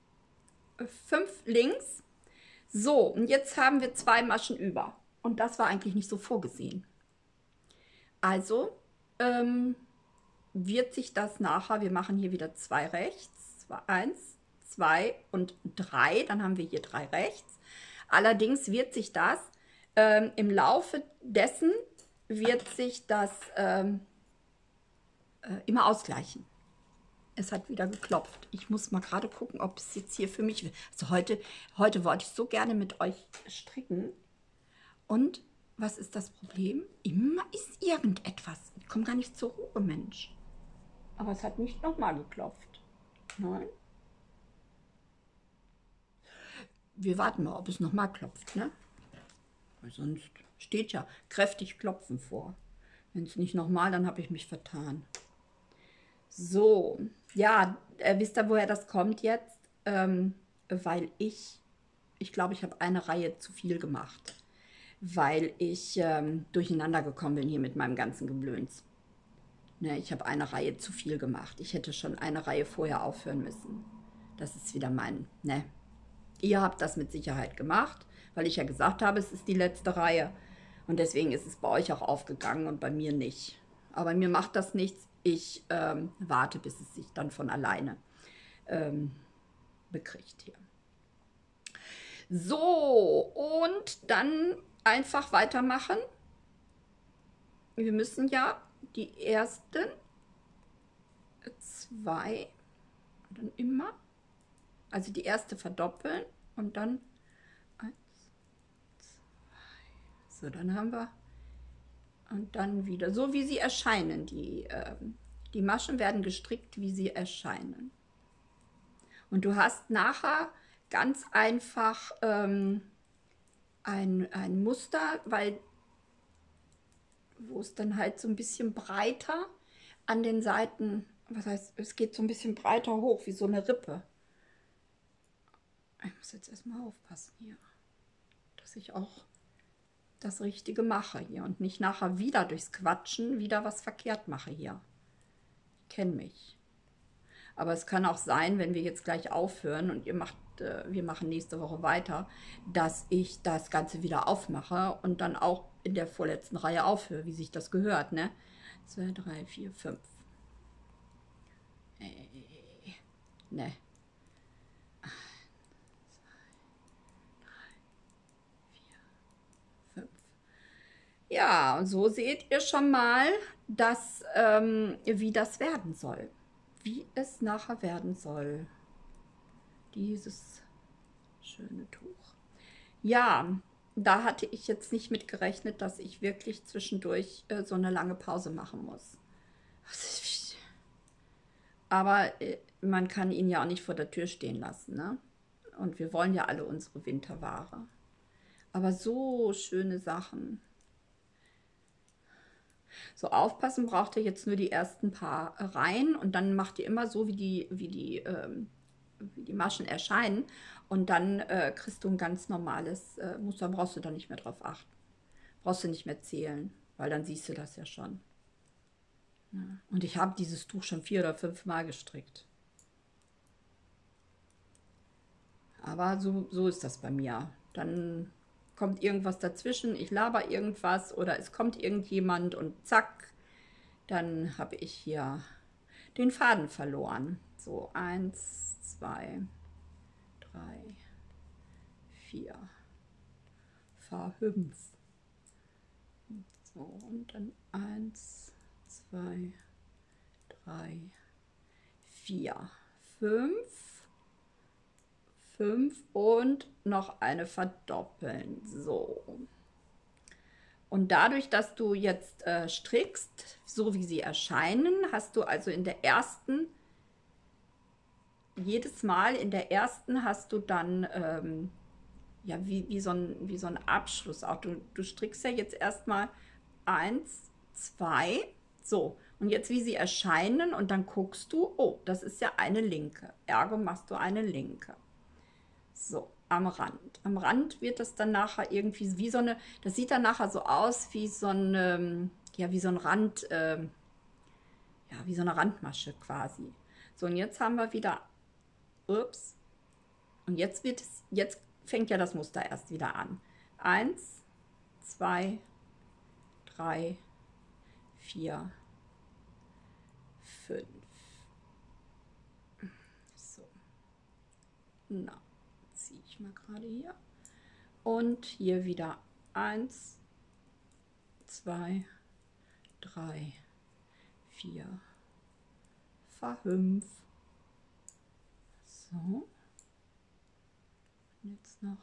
5 links. So, und jetzt haben wir 2 Maschen über. Und das war eigentlich nicht so vorgesehen. Also wird sich das nachher, wir machen hier wieder 2 rechts, 1, 2 und 3, dann haben wir hier 3 rechts. Allerdings wird sich das im Laufe dessen, wird sich das immer ausgleichen. Es hat wieder geklopft. Ich muss mal gerade gucken, ob es jetzt hier für mich... Also heute wollte ich so gerne mit euch stricken. Und was ist das Problem? Immer ist irgendetwas. Ich komme gar nicht zur Ruhe, Mensch. Aber es hat nicht nochmal geklopft. Nein. Wir warten mal, ob es nochmal klopft, ne? Weil sonst steht ja kräftig klopfen vor. Wenn es nicht nochmal, dann habe ich mich vertan. So, ja, wisst ihr, woher das kommt jetzt? Weil ich glaube, ich habe eine Reihe zu viel gemacht. Weil ich durcheinander gekommen bin hier mit meinem ganzen Geblöns. Ne, ich habe eine Reihe zu viel gemacht. Ich hätte schon eine Reihe vorher aufhören müssen. Das ist wieder ne. Ihr habt das mit Sicherheit gemacht, weil ich ja gesagt habe, es ist die letzte Reihe. Und deswegen ist es bei euch auch aufgegangen und bei mir nicht. Aber mir macht das nichts. Ich warte, bis es sich dann von alleine bekriegt hier. So, und dann einfach weitermachen. Wir müssen ja die ersten 2 und dann immer, also die erste verdoppeln und dann 1, 2. So, dann haben wir und dann wieder, so wie sie erscheinen. Die Maschen werden gestrickt, wie sie erscheinen. Und du hast nachher ganz einfach ein Muster, weil wo es dann halt so ein bisschen breiter an den Seiten, was heißt, es geht so ein bisschen breiter hoch, wie so eine Rippe. Ich muss jetzt erstmal aufpassen hier, dass ich auch das Richtige mache hier und nicht nachher wieder durchs Quatschen wieder was verkehrt mache hier. Ich kenne mich. Aber es kann auch sein, wenn wir jetzt gleich aufhören und wir machen nächste Woche weiter, dass ich das Ganze wieder aufmache und dann auch in der vorletzten Reihe aufhöre, wie sich das gehört, ne? 2, 3, 4, 5. Ne. 1, 2, 3, 4, 5. Ja, und so seht ihr schon mal, dass, wie das werden soll. Wie es nachher werden soll. Dieses schöne Tuch. Ja, da hatte ich jetzt nicht mit gerechnet, dass ich wirklich zwischendurch so eine lange Pause machen muss. Aber man kann ihn ja auch nicht vor der Tür stehen lassen, ne? Und wir wollen ja alle unsere Winterware. Aber so schöne Sachen. So, aufpassen braucht ihr jetzt nur die ersten paar Reihen und dann macht ihr immer so, wie die Maschen erscheinen und dann kriegst du ein ganz normales Muster, brauchst du da nicht mehr drauf achten. Brauchst du nicht mehr zählen, weil dann siehst du das ja schon. Ja. Und ich habe dieses Tuch schon 4 oder 5 Mal gestrickt. Aber so ist das bei mir. Dann kommt irgendwas dazwischen, ich laber irgendwas oder es kommt irgendjemand und zack, dann habe ich hier den Faden verloren. So, 1, 2, 3, 4, 5. So, und dann 1, 2, 3, 4, 5. 5 und noch eine verdoppeln. So. Und dadurch, dass du jetzt strickst, so wie sie erscheinen, hast du also in der ersten, jedes Mal in der ersten hast du dann, ja, wie so ein Abschluss auch. Du strickst ja jetzt erstmal Eins, zwei. So, und jetzt wie sie erscheinen und dann guckst du, oh, das ist ja eine linke. Ergo machst du eine linke. So, am Rand. Am Rand wird das dann nachher irgendwie wie so eine, das sieht dann nachher so aus wie so ein, ja, wie so ein Rand, ja, wie so eine Randmasche quasi. So, und jetzt haben wir wieder, ups, und jetzt fängt ja das Muster erst wieder an. Eins, zwei, drei, vier, fünf. So, na, ziehe ich mal gerade hier. Und hier wieder eins, zwei, drei, vier, fünf. So. Und jetzt noch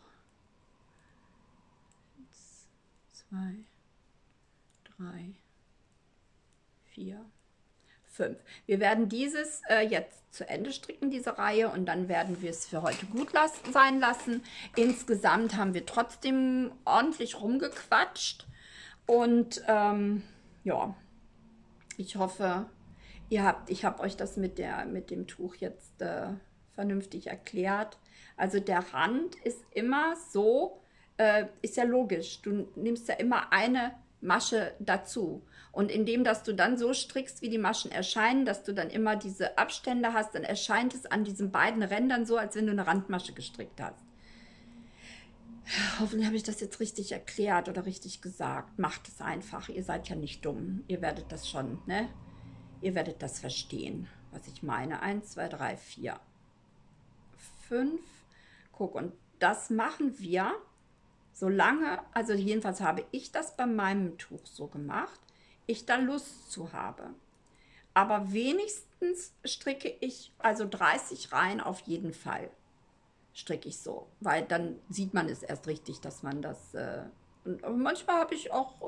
1, 2, 3, 4, 5. Wir werden dieses jetzt zu Ende stricken, diese Reihe, und dann werden wir es für heute gut sein lassen. Insgesamt haben wir trotzdem ordentlich rumgequatscht und ja, ich hoffe, ich habe euch das mit dem Tuch jetzt vernünftig erklärt. Also der Rand ist immer so, ist ja logisch, du nimmst ja immer eine Masche dazu. Und indem, dass du dann so strickst, wie die Maschen erscheinen, dass du dann immer diese Abstände hast, dann erscheint es an diesen beiden Rändern so, als wenn du eine Randmasche gestrickt hast. Hoffentlich habe ich das jetzt richtig erklärt oder richtig gesagt. Macht es einfach, ihr seid ja nicht dumm. Ihr werdet das schon, ne? Ihr werdet das verstehen, was ich meine. 1, 2, 3, 4, 5. Guck, und das machen wir solange, also jedenfalls habe ich das bei meinem Tuch so gemacht, ich da Lust zu habe. Aber wenigstens stricke ich, also 30 Reihen auf jeden Fall stricke ich so, weil dann sieht man es erst richtig, dass man das, und manchmal habe ich auch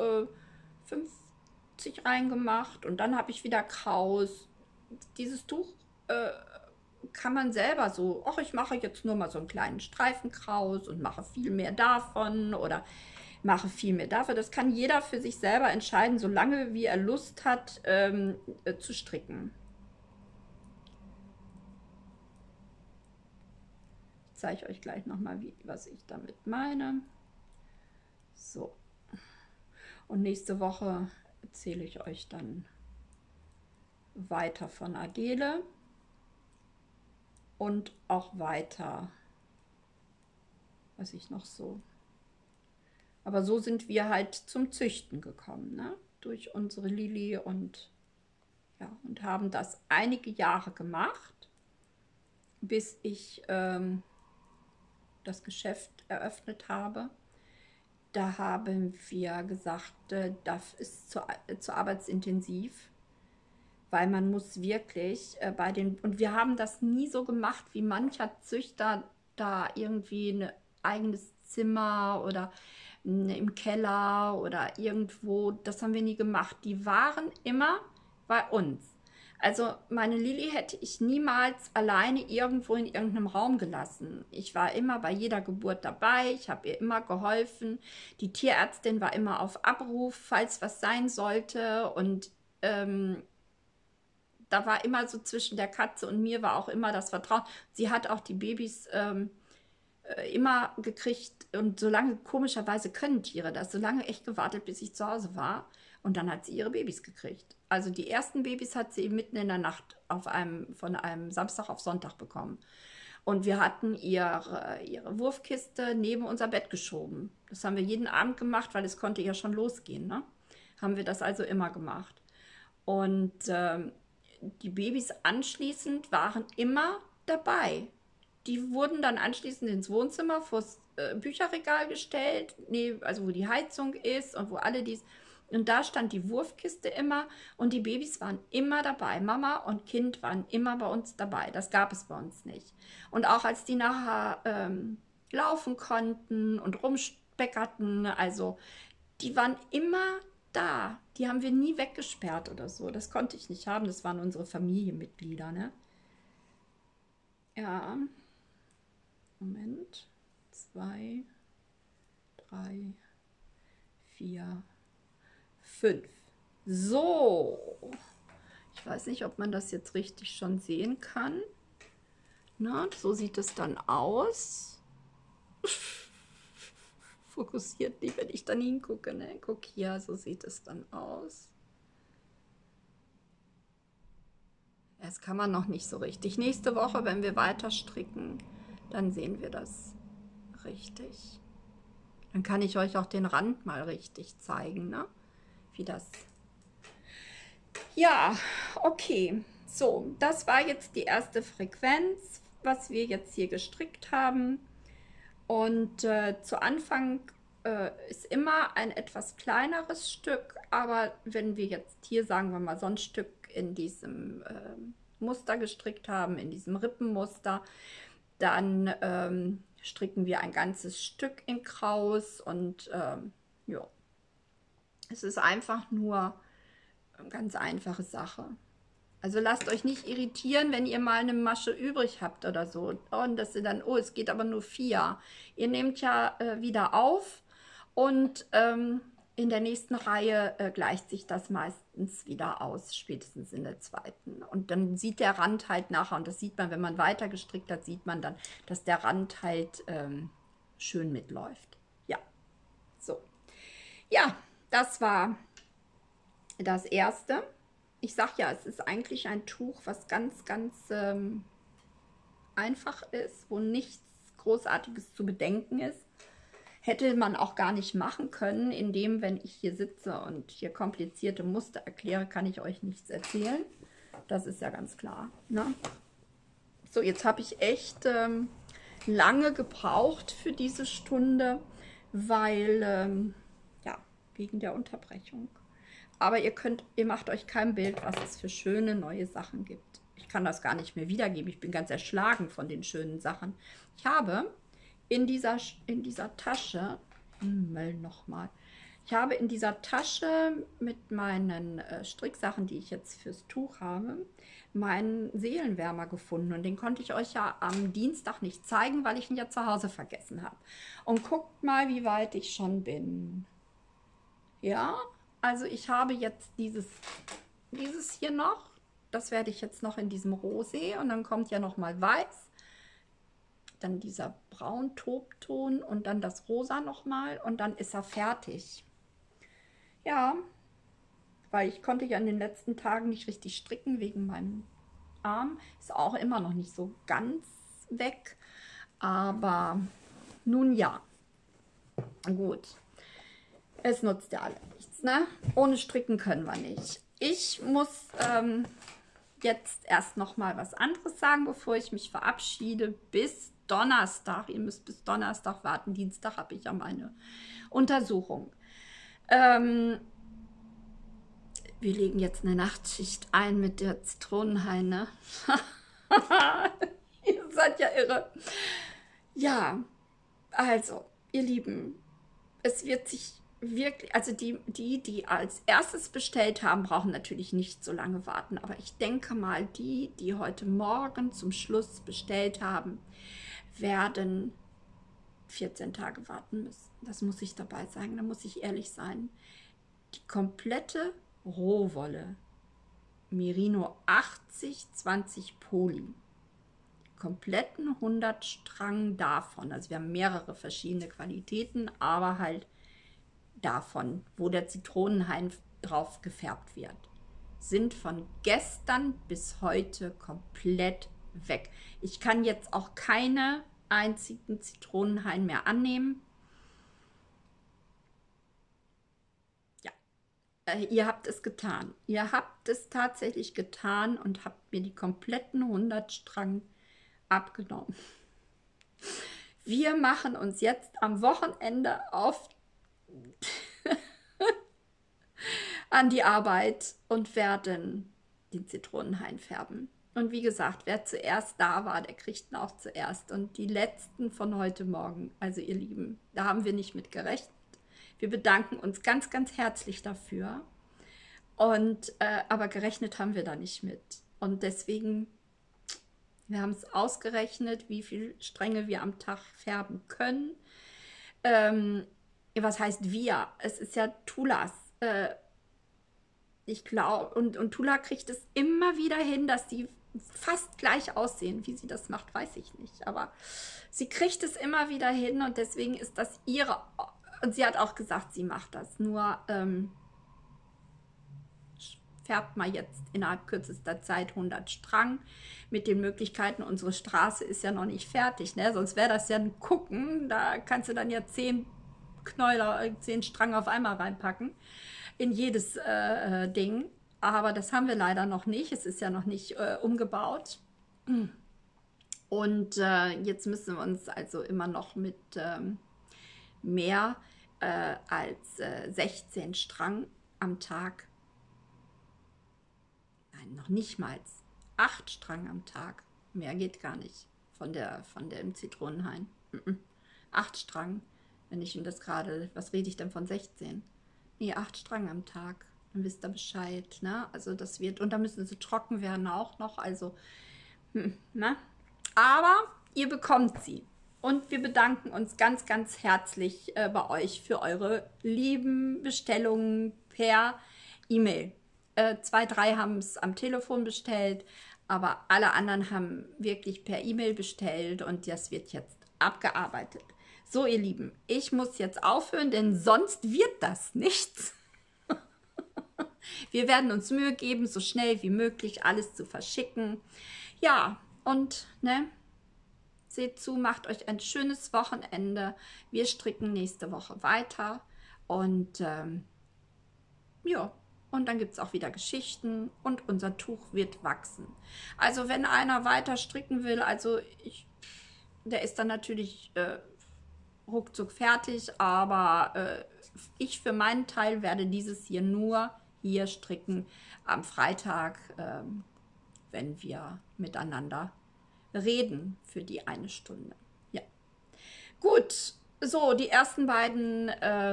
50 Reihen gemacht und dann habe ich wieder Kraus. Dieses Tuch kann man selber so, ach, ich mache jetzt nur mal so einen kleinen Streifen Kraus und mache viel mehr davon oder mache viel mehr dafür. Das kann jeder für sich selber entscheiden, solange wie er Lust hat zu stricken. Ich zeige euch gleich nochmal, was ich damit meine. So. Und nächste Woche erzähle ich euch dann weiter von Adele und auch weiter, was ich noch so. Aber so sind wir halt zum Züchten gekommen, ne? Durch unsere Lilly und ja, und haben das einige Jahre gemacht, bis ich das Geschäft eröffnet habe. Da haben wir gesagt, das ist zu arbeitsintensiv, weil man muss wirklich und wir haben das nie so gemacht, wie mancher Züchter da irgendwie ein eigenes Zimmer oder im Keller oder irgendwo, das haben wir nie gemacht. Die waren immer bei uns. Also meine Lilly hätte ich niemals alleine irgendwo in irgendeinem Raum gelassen. Ich war immer bei jeder Geburt dabei, ich habe ihr immer geholfen. Die Tierärztin war immer auf Abruf, falls was sein sollte. Und da war immer so zwischen der Katze und mir war auch immer das Vertrauen. Sie hat auch die Babys immer gekriegt und solange, komischerweise können Tiere das, solange echt gewartet, bis ich zu Hause war. Und dann hat sie ihre Babys gekriegt. Also die ersten Babys hat sie mitten in der Nacht von einem Samstag auf Sonntag bekommen. Und wir hatten ihre Wurfkiste neben unser Bett geschoben. Das haben wir jeden Abend gemacht, weil es konnte ja schon losgehen. Ne? Haben wir das also immer gemacht. Und die Babys anschließend waren immer dabei. Die wurden dann anschließend ins Wohnzimmer vors Bücherregal gestellt, also wo die Heizung ist und wo alle dies. Und da stand die Wurfkiste immer und die Babys waren immer dabei. Mama und Kind waren immer bei uns dabei. Das gab es bei uns nicht. Und auch als die nachher laufen konnten und rumspeckerten, also die waren immer da. Die haben wir nie weggesperrt oder so. Das konnte ich nicht haben. Das waren unsere Familienmitglieder, ne? Ja. Moment. 2, 3, 4, 5. So, ich weiß nicht, ob man das jetzt richtig schon sehen kann. Na, so sieht es dann aus. Fokussiert nicht, wenn ich dann hingucke. Ne? Guck hier, so sieht es dann aus. Das kann man noch nicht so richtig. Nächste Woche, wenn wir weiter stricken, dann sehen wir das richtig. Dann kann ich euch auch den Rand mal richtig zeigen, ne? Wie das... Ja, okay. So, das war jetzt die erste Frequenz, was wir jetzt hier gestrickt haben. Und zu Anfang ist immer ein etwas kleineres Stück, aber wenn wir jetzt hier, sagen wir mal, so ein Stück in diesem Muster gestrickt haben, in diesem Rippenmuster, dann stricken wir ein ganzes Stück in Kraus und ja, es ist einfach nur eine ganz einfache Sache. Also lasst euch nicht irritieren, wenn ihr mal eine Masche übrig habt oder so. Und dass ihr dann, oh, es geht aber nur 4. Ihr nehmt ja wieder auf und in der nächsten Reihe gleicht sich das meistens wieder aus, spätestens in der zweiten. Und dann sieht der Rand halt nachher, und das sieht man, wenn man weiter gestrickt hat, sieht man dann, dass der Rand halt schön mitläuft. Ja, so. Ja, das war das erste. Ich sage ja, es ist eigentlich ein Tuch, was ganz, ganz einfach ist, wo nichts Großartiges zu bedenken ist. Hätte man auch gar nicht machen können, indem, wenn ich hier sitze und hier komplizierte Muster erkläre, kann ich euch nichts erzählen. Das ist ja ganz klar. Ne? So, jetzt habe ich echt lange gebraucht für diese Stunde, weil, ja, wegen der Unterbrechung. Aber ihr macht euch kein Bild, was es für schöne neue Sachen gibt. Ich kann das gar nicht mehr wiedergeben. Ich bin ganz erschlagen von den schönen Sachen. Ich habe in dieser Tasche, nochmal, ich habe in dieser Tasche mit meinen Stricksachen, die ich jetzt fürs Tuch habe, meinen Seelenwärmer gefunden. Und den konnte ich euch ja am Dienstag nicht zeigen, weil ich ihn ja zu Hause vergessen habe. Und guckt mal, wie weit ich schon bin. Ja, also ich habe jetzt dieses hier noch. Das werde ich jetzt noch in diesem Rosé. Und dann kommt ja noch mal Weiß. Dann dieser Braun-Tobton und dann das Rosa noch mal. Und dann ist er fertig. Ja, weil ich konnte ja in den letzten Tagen nicht richtig stricken wegen meinem Arm. Ist auch immer noch nicht so ganz weg. Aber nun ja. Gut. Es nutzt ja alle nichts, ne? Ohne Stricken können wir nicht. Ich muss jetzt erst noch mal was anderes sagen, bevor ich mich verabschiede. Bis Donnerstag. Ihr müsst bis Donnerstag warten. Dienstag habe ich ja meine Untersuchung. Wir legen jetzt eine Nachtschicht ein mit der Zitronenhaine. Ihr seid ja irre. Ja, also, ihr Lieben, es wird sich wirklich, also die als erstes bestellt haben, brauchen natürlich nicht so lange warten. Aber ich denke mal, die heute Morgen zum Schluss bestellt haben, werden 14 Tage warten müssen. Das muss ich dabei sagen, da muss ich ehrlich sein. Die komplette Rohwolle, Merino 80/20 Poly, kompletten 100 Strang davon, also wir haben mehrere verschiedene Qualitäten, aber halt davon, wo der Zitronenhain drauf gefärbt wird, sind von gestern bis heute komplett weg. Ich kann jetzt auch keine einzigen Zitronenhain mehr annehmen. Ja, ihr habt es getan. Ihr habt es tatsächlich getan und habt mir die kompletten 100 Strang abgenommen. Wir machen uns jetzt am Wochenende auf an die Arbeit und werden den Zitronenhain färben. Und wie gesagt, wer zuerst da war, der kriegt ihn auch zuerst. Und die letzten von heute Morgen, also ihr Lieben, da haben wir nicht mit gerechnet. Wir bedanken uns ganz, ganz herzlich dafür. Und aber gerechnet haben wir da nicht mit. Und deswegen, wir haben es ausgerechnet, wie viele Stränge wir am Tag färben können. Was heißt wir? Es ist ja Tulas Ich glaube, und Tula kriegt es immer wieder hin, dass die fast gleich aussehen. Wie sie das macht, weiß ich nicht. Aber sie kriegt es immer wieder hin und deswegen ist das ihre. Und sie hat auch gesagt, sie macht das. Nur färbt man jetzt innerhalb kürzester Zeit 100 Strang mit den Möglichkeiten. Unsere Straße ist ja noch nicht fertig, ne? Sonst wäre das ja ein Gucken. Da kannst du dann ja 10 Knäuler, 10 Strang auf einmal reinpacken in jedes Ding. Aber das haben wir leider noch nicht. Es ist ja noch nicht umgebaut. Und jetzt müssen wir uns also immer noch mit mehr als 16 Strang am Tag, nein, noch nicht mal 8 Strang am Tag, mehr geht gar nicht von dem Zitronenhain. 8 Strang, wenn ich Ihnen das gerade, was rede ich denn von 16? Nee, 8 Strang am Tag, dann wisst ihr Bescheid, ne? Also das wird, und da müssen sie trocken werden auch noch, also, ne? Aber ihr bekommt sie. Und wir bedanken uns ganz, ganz herzlich bei euch für eure lieben Bestellungen per E-Mail. 2, 3 haben es am Telefon bestellt, aber alle anderen haben wirklich per E-Mail bestellt und das wird jetzt abgearbeitet. So, ihr Lieben, ich muss jetzt aufhören, denn sonst wird das nichts. Wir werden uns Mühe geben, so schnell wie möglich alles zu verschicken. Ja, und ne, seht zu, macht euch ein schönes Wochenende. Wir stricken nächste Woche weiter und ja, und dann gibt es auch wieder Geschichten und unser Tuch wird wachsen. Also wenn einer weiter stricken will, also der ist dann natürlich ruckzuck fertig, aber ich für meinen Teil werde dieses hier nur hier stricken am Freitag, wenn wir miteinander reden für die 1 Stunde. Ja, gut. So, die ersten beiden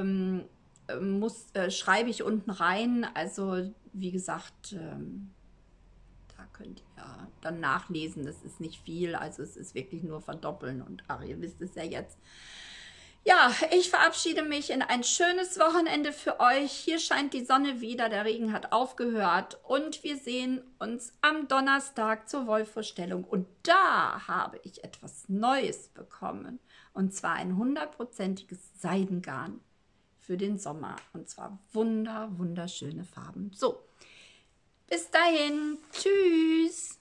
schreibe ich unten rein. Also, wie gesagt, da könnt ihr dann nachlesen. Das ist nicht viel. Also, es ist wirklich nur verdoppeln. Und ach, ihr wisst es ja jetzt. Ja, ich verabschiede mich in ein schönes Wochenende für euch. Hier scheint die Sonne wieder, der Regen hat aufgehört und wir sehen uns am Donnerstag zur Wollvorstellung. Und da habe ich etwas Neues bekommen und zwar ein 100%iges Seidengarn für den Sommer und zwar wunderschöne Farben. So, bis dahin, tschüss!